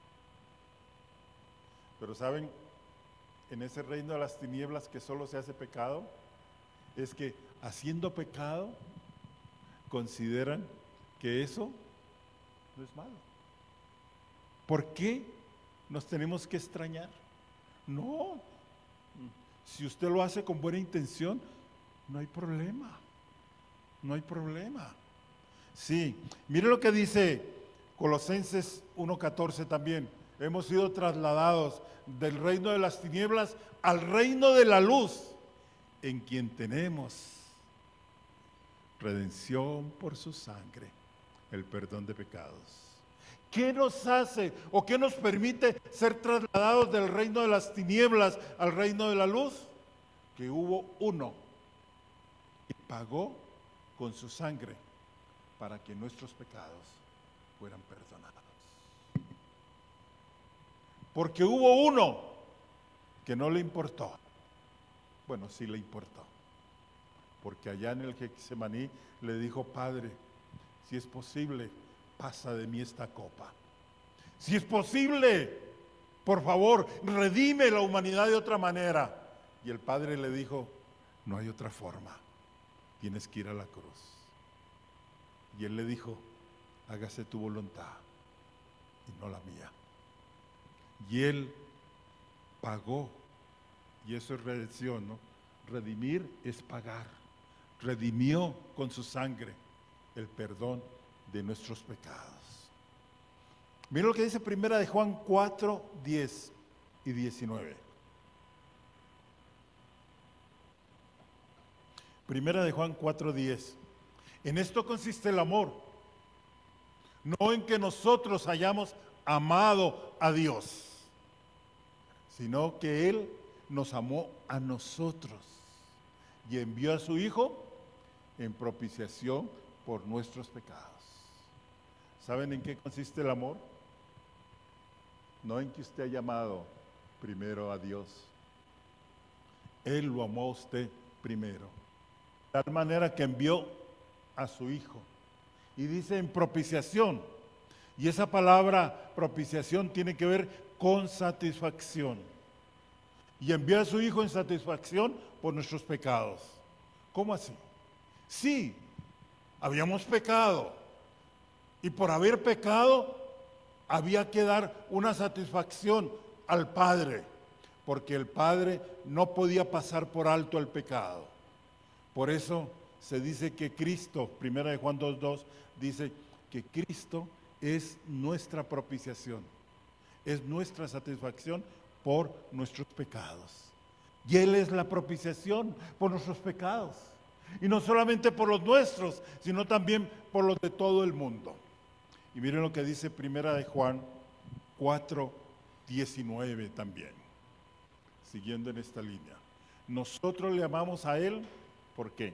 Pero ¿saben? En ese reino de las tinieblas que solo se hace pecado, es que haciendo pecado, consideran que eso no es malo. ¿Por qué nos tenemos que extrañar? No, si usted lo hace con buena intención, no hay problema. No hay problema. Sí, mire lo que dice Colosenses 1:14 también. hemos sido trasladados del reino de las tinieblas al reino de la luz, en quien tenemos redención por su sangre, el perdón de pecados. ¿Qué nos hace o qué nos permite ser trasladados del reino de las tinieblas al reino de la luz? Que hubo uno que pagó con su sangre para que nuestros pecados fueran perdonados. Porque hubo uno que no le importó. Bueno, sí le importó. Porque allá en el Getsemaní le dijo: Padre, si es posible, pasa de mí esta copa. Si es posible, por favor, redime la humanidad de otra manera. Y el Padre le dijo: no hay otra forma, tienes que ir a la cruz. Y él le dijo: hágase tu voluntad y no la mía. Y él pagó, y eso es redención, ¿no? Redimir es pagar. Redimió con su sangre el perdón de nuestros pecados. Mira lo que dice Primera de Juan 4, 10 y 19. Primera de Juan 4, 10. En esto consiste el amor, no en que nosotros hayamos amado a Dios, sino que Él nos amó a nosotros y envió a su Hijo en propiciación por nuestros pecados. ¿Saben en qué consiste el amor? No en que usted haya amado primero a Dios. Él lo amó a usted primero. De tal manera que envió a su Hijo. Y dice en propiciación. Y esa palabra propiciación tiene que ver con satisfacción. Y envió a su Hijo en satisfacción por nuestros pecados. ¿Cómo así? Sí, habíamos pecado. Y por haber pecado, había que dar una satisfacción al Padre. Porque el Padre no podía pasar por alto el pecado. Por eso se dice que Cristo, Primera de Juan 2:2, dice que Cristo es nuestra propiciación, es nuestra satisfacción por nuestros pecados. Y Él es la propiciación por nuestros pecados. Y no solamente por los nuestros, sino también por los de todo el mundo. Y miren lo que dice Primera de Juan 4:19 también, siguiendo en esta línea. Nosotros le amamos a Él, ¿por qué?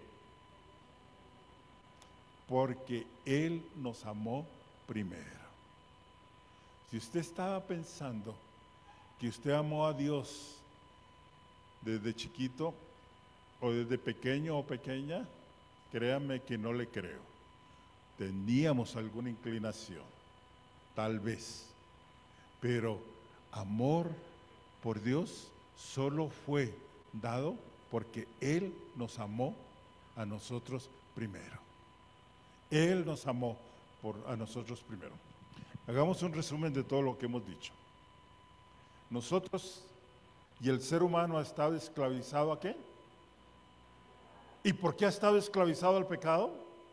Porque Él nos amó primero. Si usted estaba pensando que usted amó a Dios desde chiquito, o desde pequeño o pequeña, créanme que no le creo. Teníamos alguna inclinación, tal vez, pero amor por Dios solo fue dado porque Él nos amó a nosotros primero. Él nos amó a nosotros primero. Hagamos un resumen de todo lo que hemos dicho. Nosotros y el ser humano ha estado esclavizado ¿a qué? ¿Y por qué ha estado esclavizado al pecado?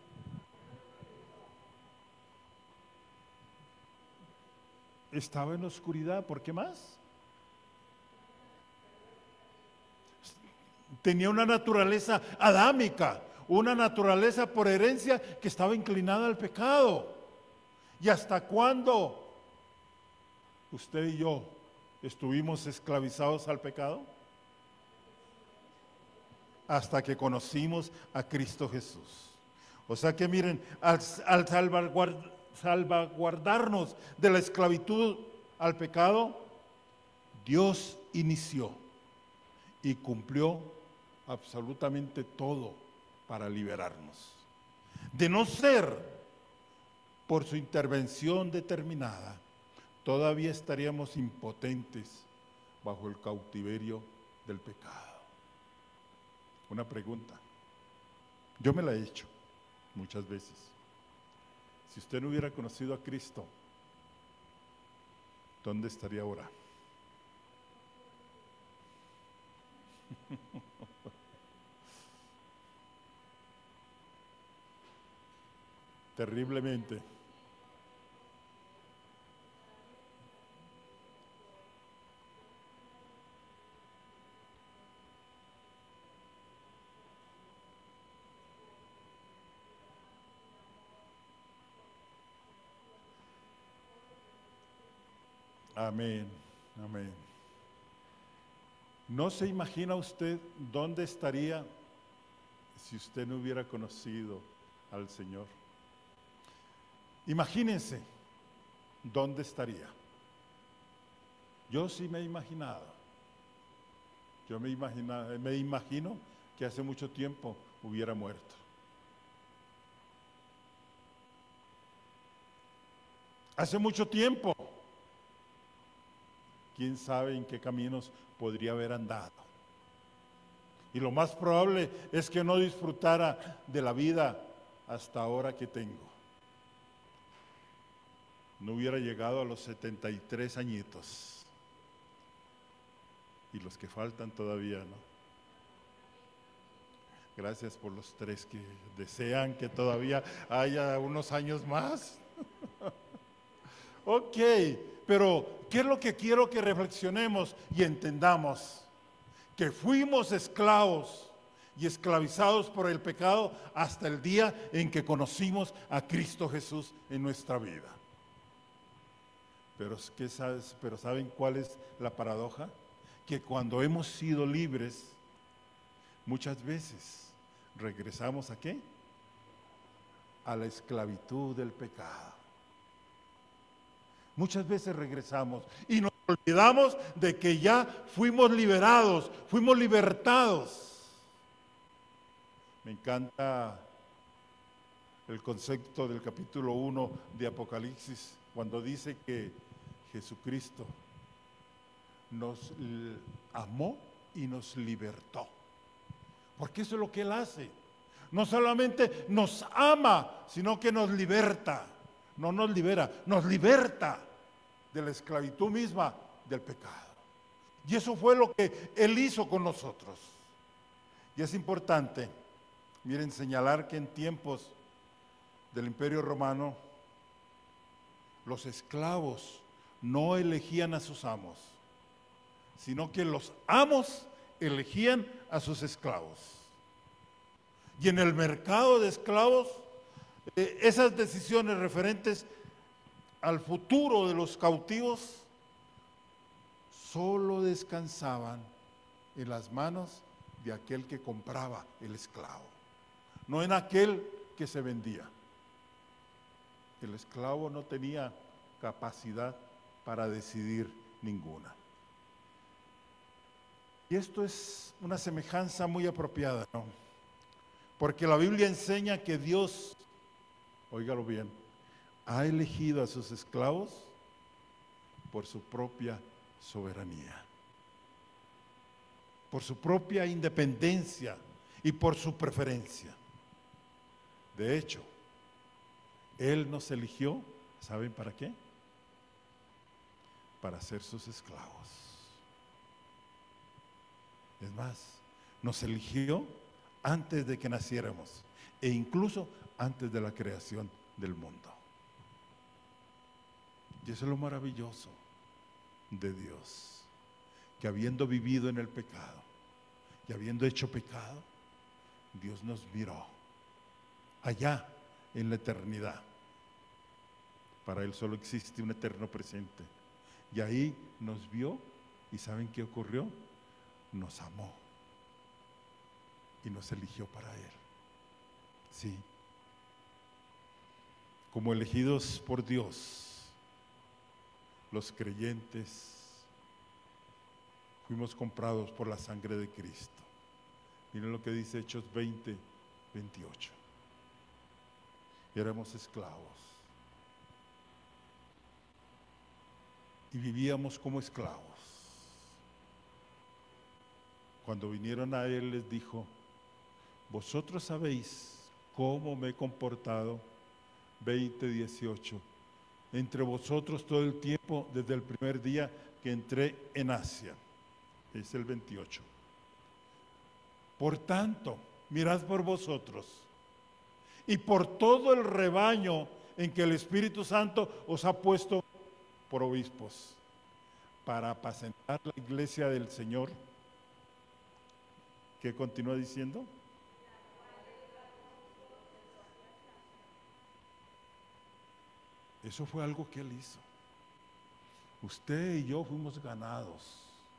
Estaba en la oscuridad, ¿por qué más? Tenía una naturaleza adámica, una naturaleza por herencia que estaba inclinada al pecado. ¿Y hasta cuándo usted y yo estuvimos esclavizados al pecado? Hasta que conocimos a Cristo Jesús. O sea que miren, al salvaguardarnos de la esclavitud al pecado, Dios inició y cumplió absolutamente todo para liberarnos. De no ser por su intervención determinada, todavía estaríamos impotentes bajo el cautiverio del pecado. Una pregunta, yo me la he hecho muchas veces. Si usted no hubiera conocido a Cristo, ¿dónde estaría ahora? Terriblemente. Amén, amén. ¿No se imagina usted dónde estaría si usted no hubiera conocido al Señor? Imagínense dónde estaría. Yo sí me he imaginado. Yo me imagino que hace mucho tiempo hubiera muerto. Hace mucho tiempo. ¿Quién sabe en qué caminos podría haber andado? Y lo más probable es que no disfrutara de la vida hasta ahora que tengo. No hubiera llegado a los 73 añitos. Y los que faltan todavía, ¿no? Gracias por los 3 que desean que todavía haya unos años más. Ok, pero ¿qué es lo que quiero que reflexionemos y entendamos? Que fuimos esclavos y esclavizados por el pecado hasta el día en que conocimos a Cristo Jesús en nuestra vida. Pero ¿saben cuál es la paradoja? Que cuando hemos sido libres, muchas veces regresamos ¿a qué? A la esclavitud del pecado. Muchas veces regresamos y nos olvidamos de que ya fuimos liberados, fuimos libertados. Me encanta el concepto del capítulo 1 de Apocalipsis, cuando dice que Jesucristo nos amó y nos libertó. Porque eso es lo que Él hace. No solamente nos ama, sino que nos liberta. No nos libera, nos liberta de la esclavitud misma del pecado. Y eso fue lo que Él hizo con nosotros. Y es importante, miren, señalar que en tiempos del Imperio Romano, los esclavos no elegían a sus amos, sino que los amos elegían a sus esclavos. Y en el mercado de esclavos, esas decisiones referentes al futuro de los cautivos solo descansaban en las manos de aquel que compraba el esclavo, no en aquel que se vendía. El esclavo no tenía capacidad para decidir ninguna. Y esto es una semejanza muy apropiada, ¿no? Porque la Biblia enseña que Dios, óigalo bien, ha elegido a sus esclavos por su propia soberanía, por su propia independencia y por su preferencia. De hecho, Él nos eligió, ¿saben para qué? Para ser sus esclavos. Es más, nos eligió antes de que naciéramos e incluso antes de la creación del mundo. Y eso es lo maravilloso de Dios, que habiendo vivido en el pecado y habiendo hecho pecado, Dios nos miró allá en la eternidad. Para Él solo existe un eterno presente. Y ahí nos vio y ¿saben qué ocurrió? Nos amó y nos eligió para Él. Sí. Como elegidos por Dios, los creyentes fuimos comprados por la sangre de Cristo. Miren lo que dice Hechos 20, 28. Éramos esclavos y vivíamos como esclavos. Cuando vinieron a Él les dijo: vosotros sabéis cómo me he comportado, 20:18, entre vosotros todo el tiempo desde el primer día que entré en Asia. Es el 28. Por tanto, mirad por vosotros y por todo el rebaño en que el Espíritu Santo os ha puesto por obispos, para apacentar la iglesia del Señor. ¿Qué continúa diciendo? Eso fue algo que Él hizo. Usted y yo fuimos ganados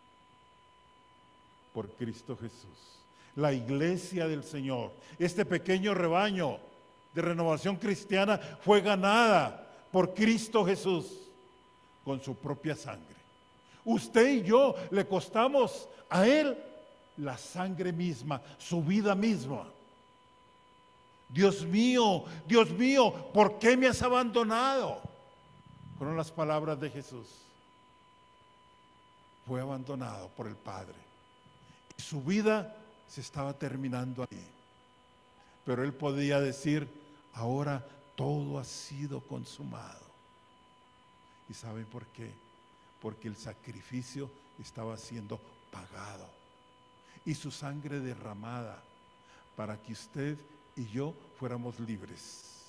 por Cristo Jesús. La iglesia del Señor, este pequeño rebaño de Renovación Cristiana, fue ganada por Cristo Jesús con su propia sangre. Usted y yo le costamos a Él la sangre misma, su vida misma. Dios mío, ¿por qué me has abandonado? Fueron las palabras de Jesús. Fue abandonado por el Padre. Y su vida se estaba terminando ahí. Pero Él podía decir, ahora todo ha sido consumado. ¿Y saben por qué? Porque el sacrificio estaba siendo pagado. Y su sangre derramada para que usted y yo fuéramos libres.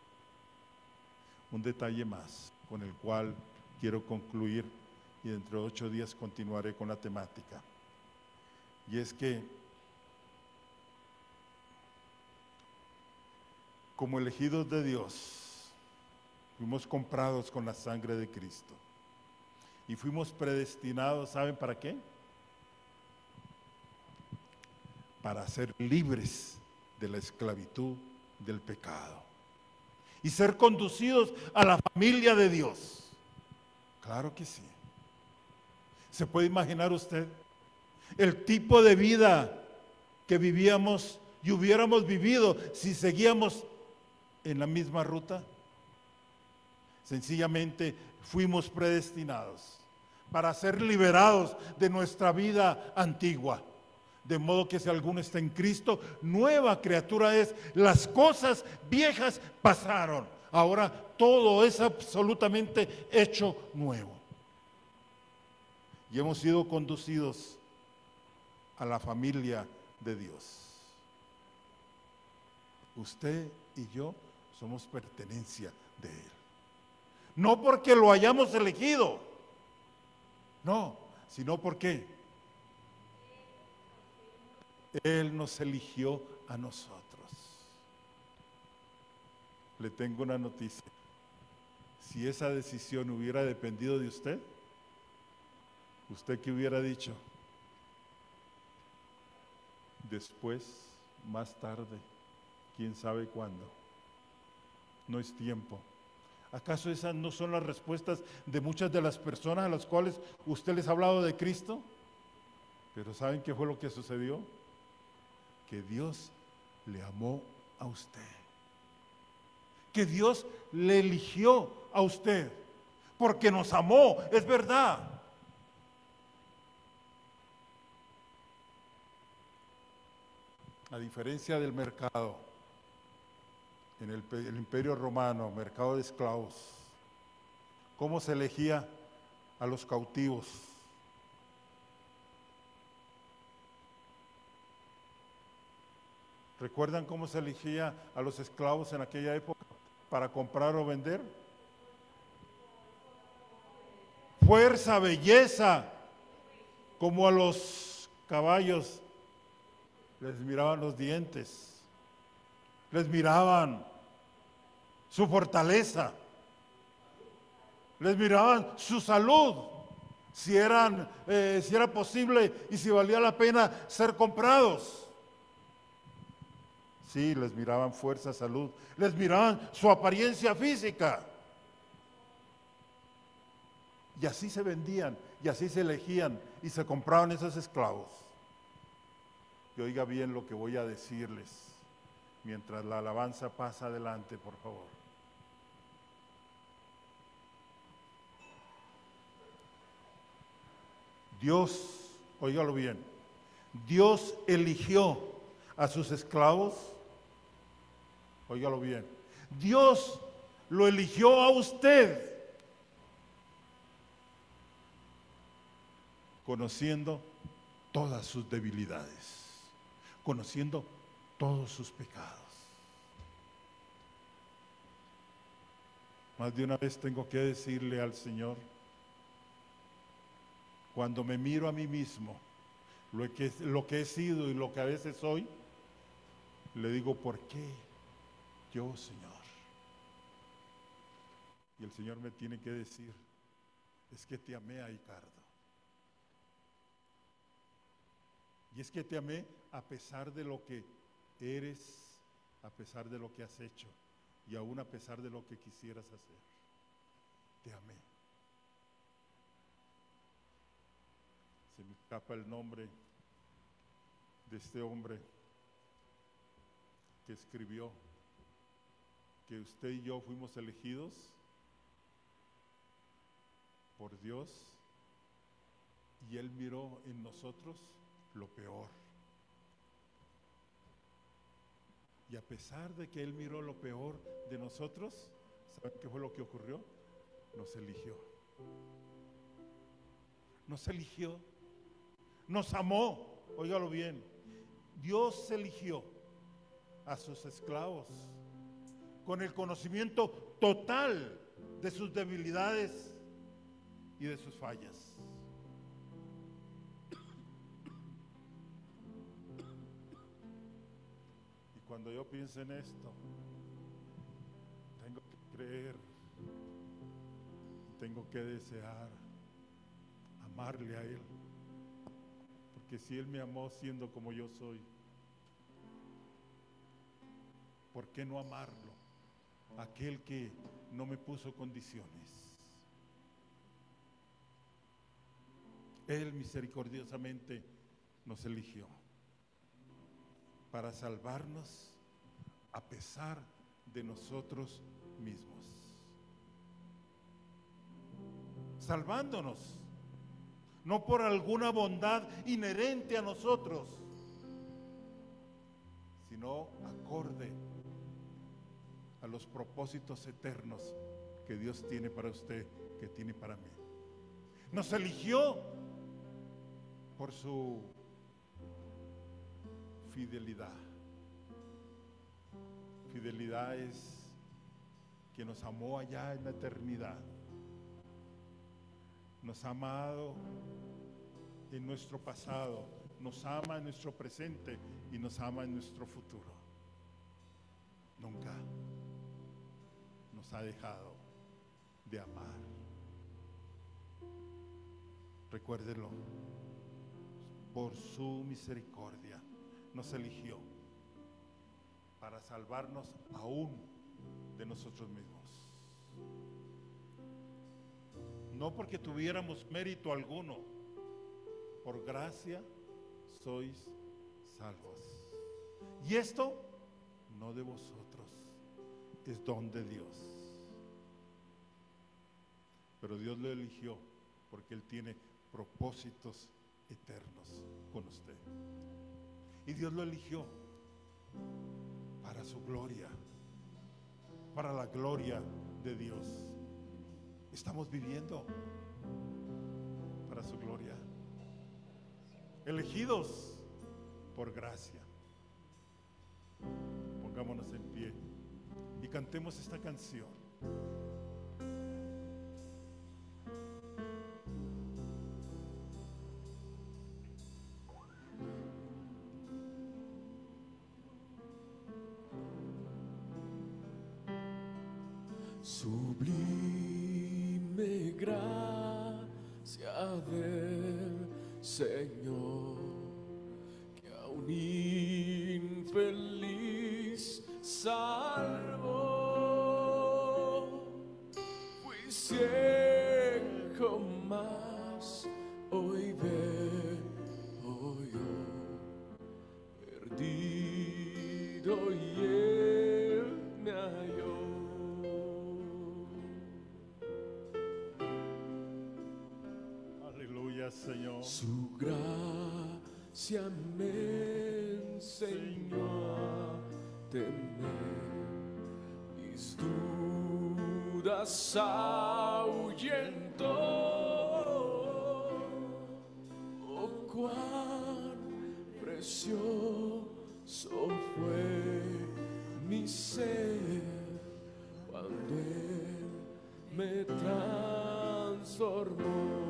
Un detalle más con el cual quiero concluir y dentro de 8 días continuaré con la temática. Y es que como elegidos de Dios, fuimos comprados con la sangre de Cristo y fuimos predestinados, ¿saben para qué? Para ser libres de la esclavitud del pecado y ser conducidos a la familia de Dios. Claro que sí. ¿Se puede imaginar usted el tipo de vida que vivíamos y hubiéramos vivido si seguíamos en la misma ruta? Sencillamente fuimos predestinados para ser liberados de nuestra vida antigua. De modo que si alguno está en Cristo, nueva criatura es. Las cosas viejas pasaron. Ahora todo es absolutamente hecho nuevo. Y hemos sido conducidos a la familia de Dios. Usted y yo somos pertenencia de Él. No porque lo hayamos elegido, no, sino porque Él nos eligió a nosotros. Le tengo una noticia. Si esa decisión hubiera dependido de usted, ¿usted qué hubiera dicho? Después, más tarde, quién sabe cuándo. No es tiempo. ¿Acaso esas no son las respuestas de muchas de las personas a las cuales usted les ha hablado de Cristo? Pero ¿saben qué fue lo que sucedió? Que Dios le amó a usted. Que Dios le eligió a usted. Porque nos amó, es verdad. A diferencia del mercado, en el Imperio Romano, mercado de esclavos, ¿cómo se elegía a los cautivos? ¿Recuerdan cómo se elegía a los esclavos en aquella época para comprar o vender? Fuerza, belleza, como a los caballos les miraban los dientes, les miraban su fortaleza, les miraban su salud, si era posible y si valía la pena ser comprados. Sí, les miraban fuerza, salud, les miraban su apariencia física. Y así se vendían, y así se elegían, y se compraban esos esclavos. Y oiga bien lo que voy a decirles, mientras la alabanza pasa adelante, por favor. Dios, óigalo bien, Dios eligió a sus esclavos, óigalo bien, Dios lo eligió a usted, conociendo todas sus debilidades, conociendo todos sus pecados. Más de una vez tengo que decirle al Señor, cuando me miro a mí mismo, lo que he sido y lo que a veces soy, le digo, ¿por qué yo, Señor? Y el Señor me tiene que decir, es que te amé, Ricardo. Y es que te amé a pesar de lo que eres, a pesar de lo que has hecho y aún a pesar de lo que quisieras hacer. Te amé. Se me escapa el nombre de este hombre que escribió que usted y yo fuimos elegidos por Dios y Él miró en nosotros lo peor. Y a pesar de que Él miró lo peor de nosotros, ¿saben qué fue lo que ocurrió? Nos eligió. Nos eligió. Nos amó. Óigalo bien. Dios eligió a sus esclavos con el conocimiento total de sus debilidades y de sus fallas. Y cuando yo pienso en esto, tengo que creer, tengo que desear amarle a Él, porque si Él me amó siendo como yo soy, ¿por qué no amarlo? Aquel que no me puso condiciones. Él misericordiosamente nos eligió para salvarnos a pesar de nosotros mismos. Salvándonos, no por alguna bondad inherente a nosotros, sino acorde a los propósitos eternos que Dios tiene para usted, que tiene para mí. Nos eligió por su fidelidad. Fidelidad es que nos amó allá en la eternidad. Nos ha amado en nuestro pasado, nos ama en nuestro presente y nos ama en nuestro futuro. Nunca nos ha dejado de amar. Recuérdelo, por su misericordia nos eligió para salvarnos aún de nosotros mismos. No porque tuviéramos mérito alguno, por gracia sois salvos. Y esto no de vosotros, es don de Dios. Pero Dios lo eligió porque Él tiene propósitos eternos con usted. Y Dios lo eligió para su gloria, para la gloria de Dios. Estamos viviendo para su gloria, elegidos por gracia. Pongámonos en pie y cantemos esta canción. Sublime gracia del Señor, que a un infeliz salvó. Fui ciego, mas hoy veo yo, perdido y Él me halló. Señor. Su gracia me enseñó a temer, mis dudas ahuyentó. Oh, cuán precioso fue mi ser cuando Él me transformó.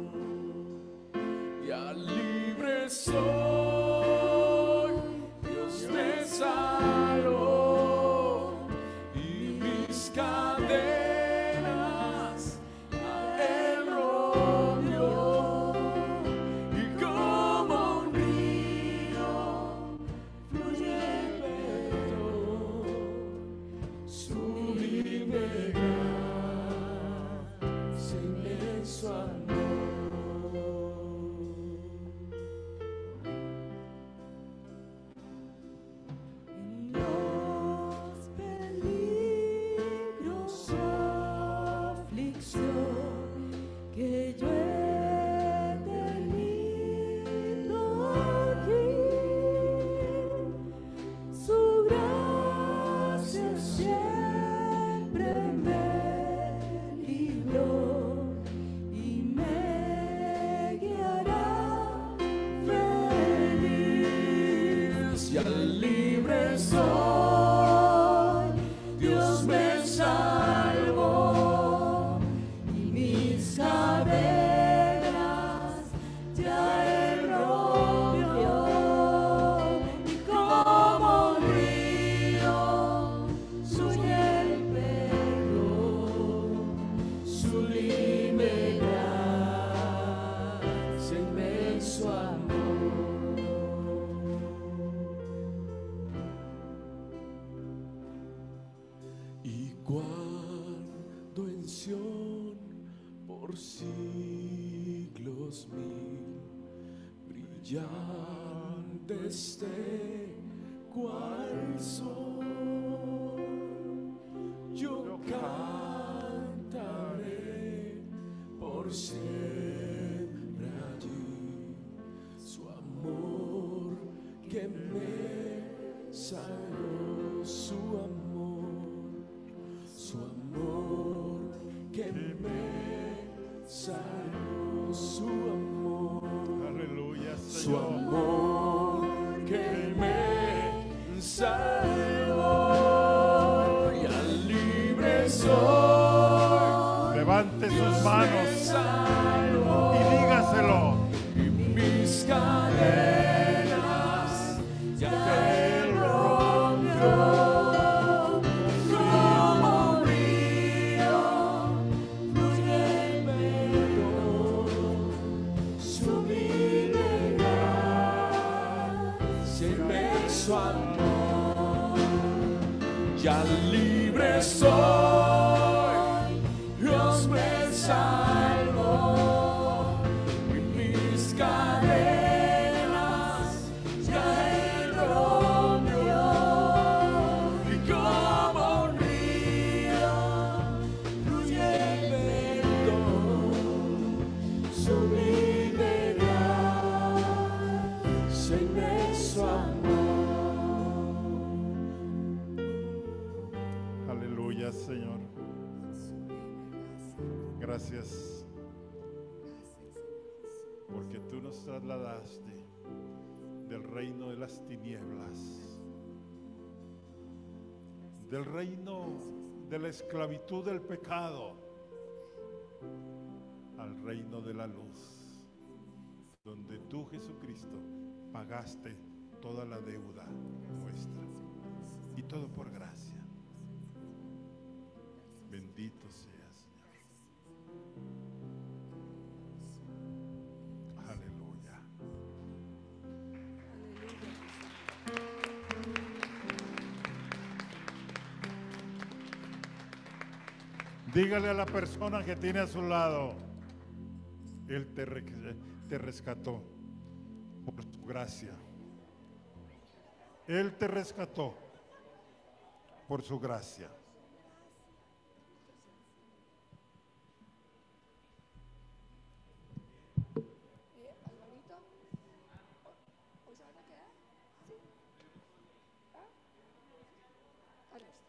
Ya libre soy, Dios me salvó y mis cadenas a Él rompió. gracia, inmenso amor. Que yo he tenido aquí, su gracia siempre me libró y me guiará feliz. Ya libre soy, Dios me salvó. Mis cadenas ya Él rompió, y como un río fluye el perdón, sublime gracia, inmenso amor. Y cuando en Sión por siglos mil, brillante esté cual sol, yo cantaré por siempre allí su amor que me salvó, su amor que me salvó, su amor, Aleluya, su Señor. amor que me salvó, y al libre soy. Levante sus manos y dígaselo. Y mis cadenas ya Él rompió. Como un río fluye el perdón, sublime gracia, inmenso amor. Ya libre soy, Dios me salvó, y mis cadenas ya Él rompió, y como un río fluye el perdón, sublime gracia, inmenso amor. Aleluya, Señor. Gracias porque tú nos trasladaste del reino de las tinieblas, del reino de la esclavitud del pecado, al reino de la luz, donde tú, Jesucristo, pagaste toda la deuda nuestra, y todo por gracia. Bendito seas, Señor. Aleluya. Dígale a la persona que tiene a su lado, Él te rescató por su gracia. Él te rescató por su gracia. ¿Hoy se van a quedar? ¿Sí? ¿Ah? Ahora está.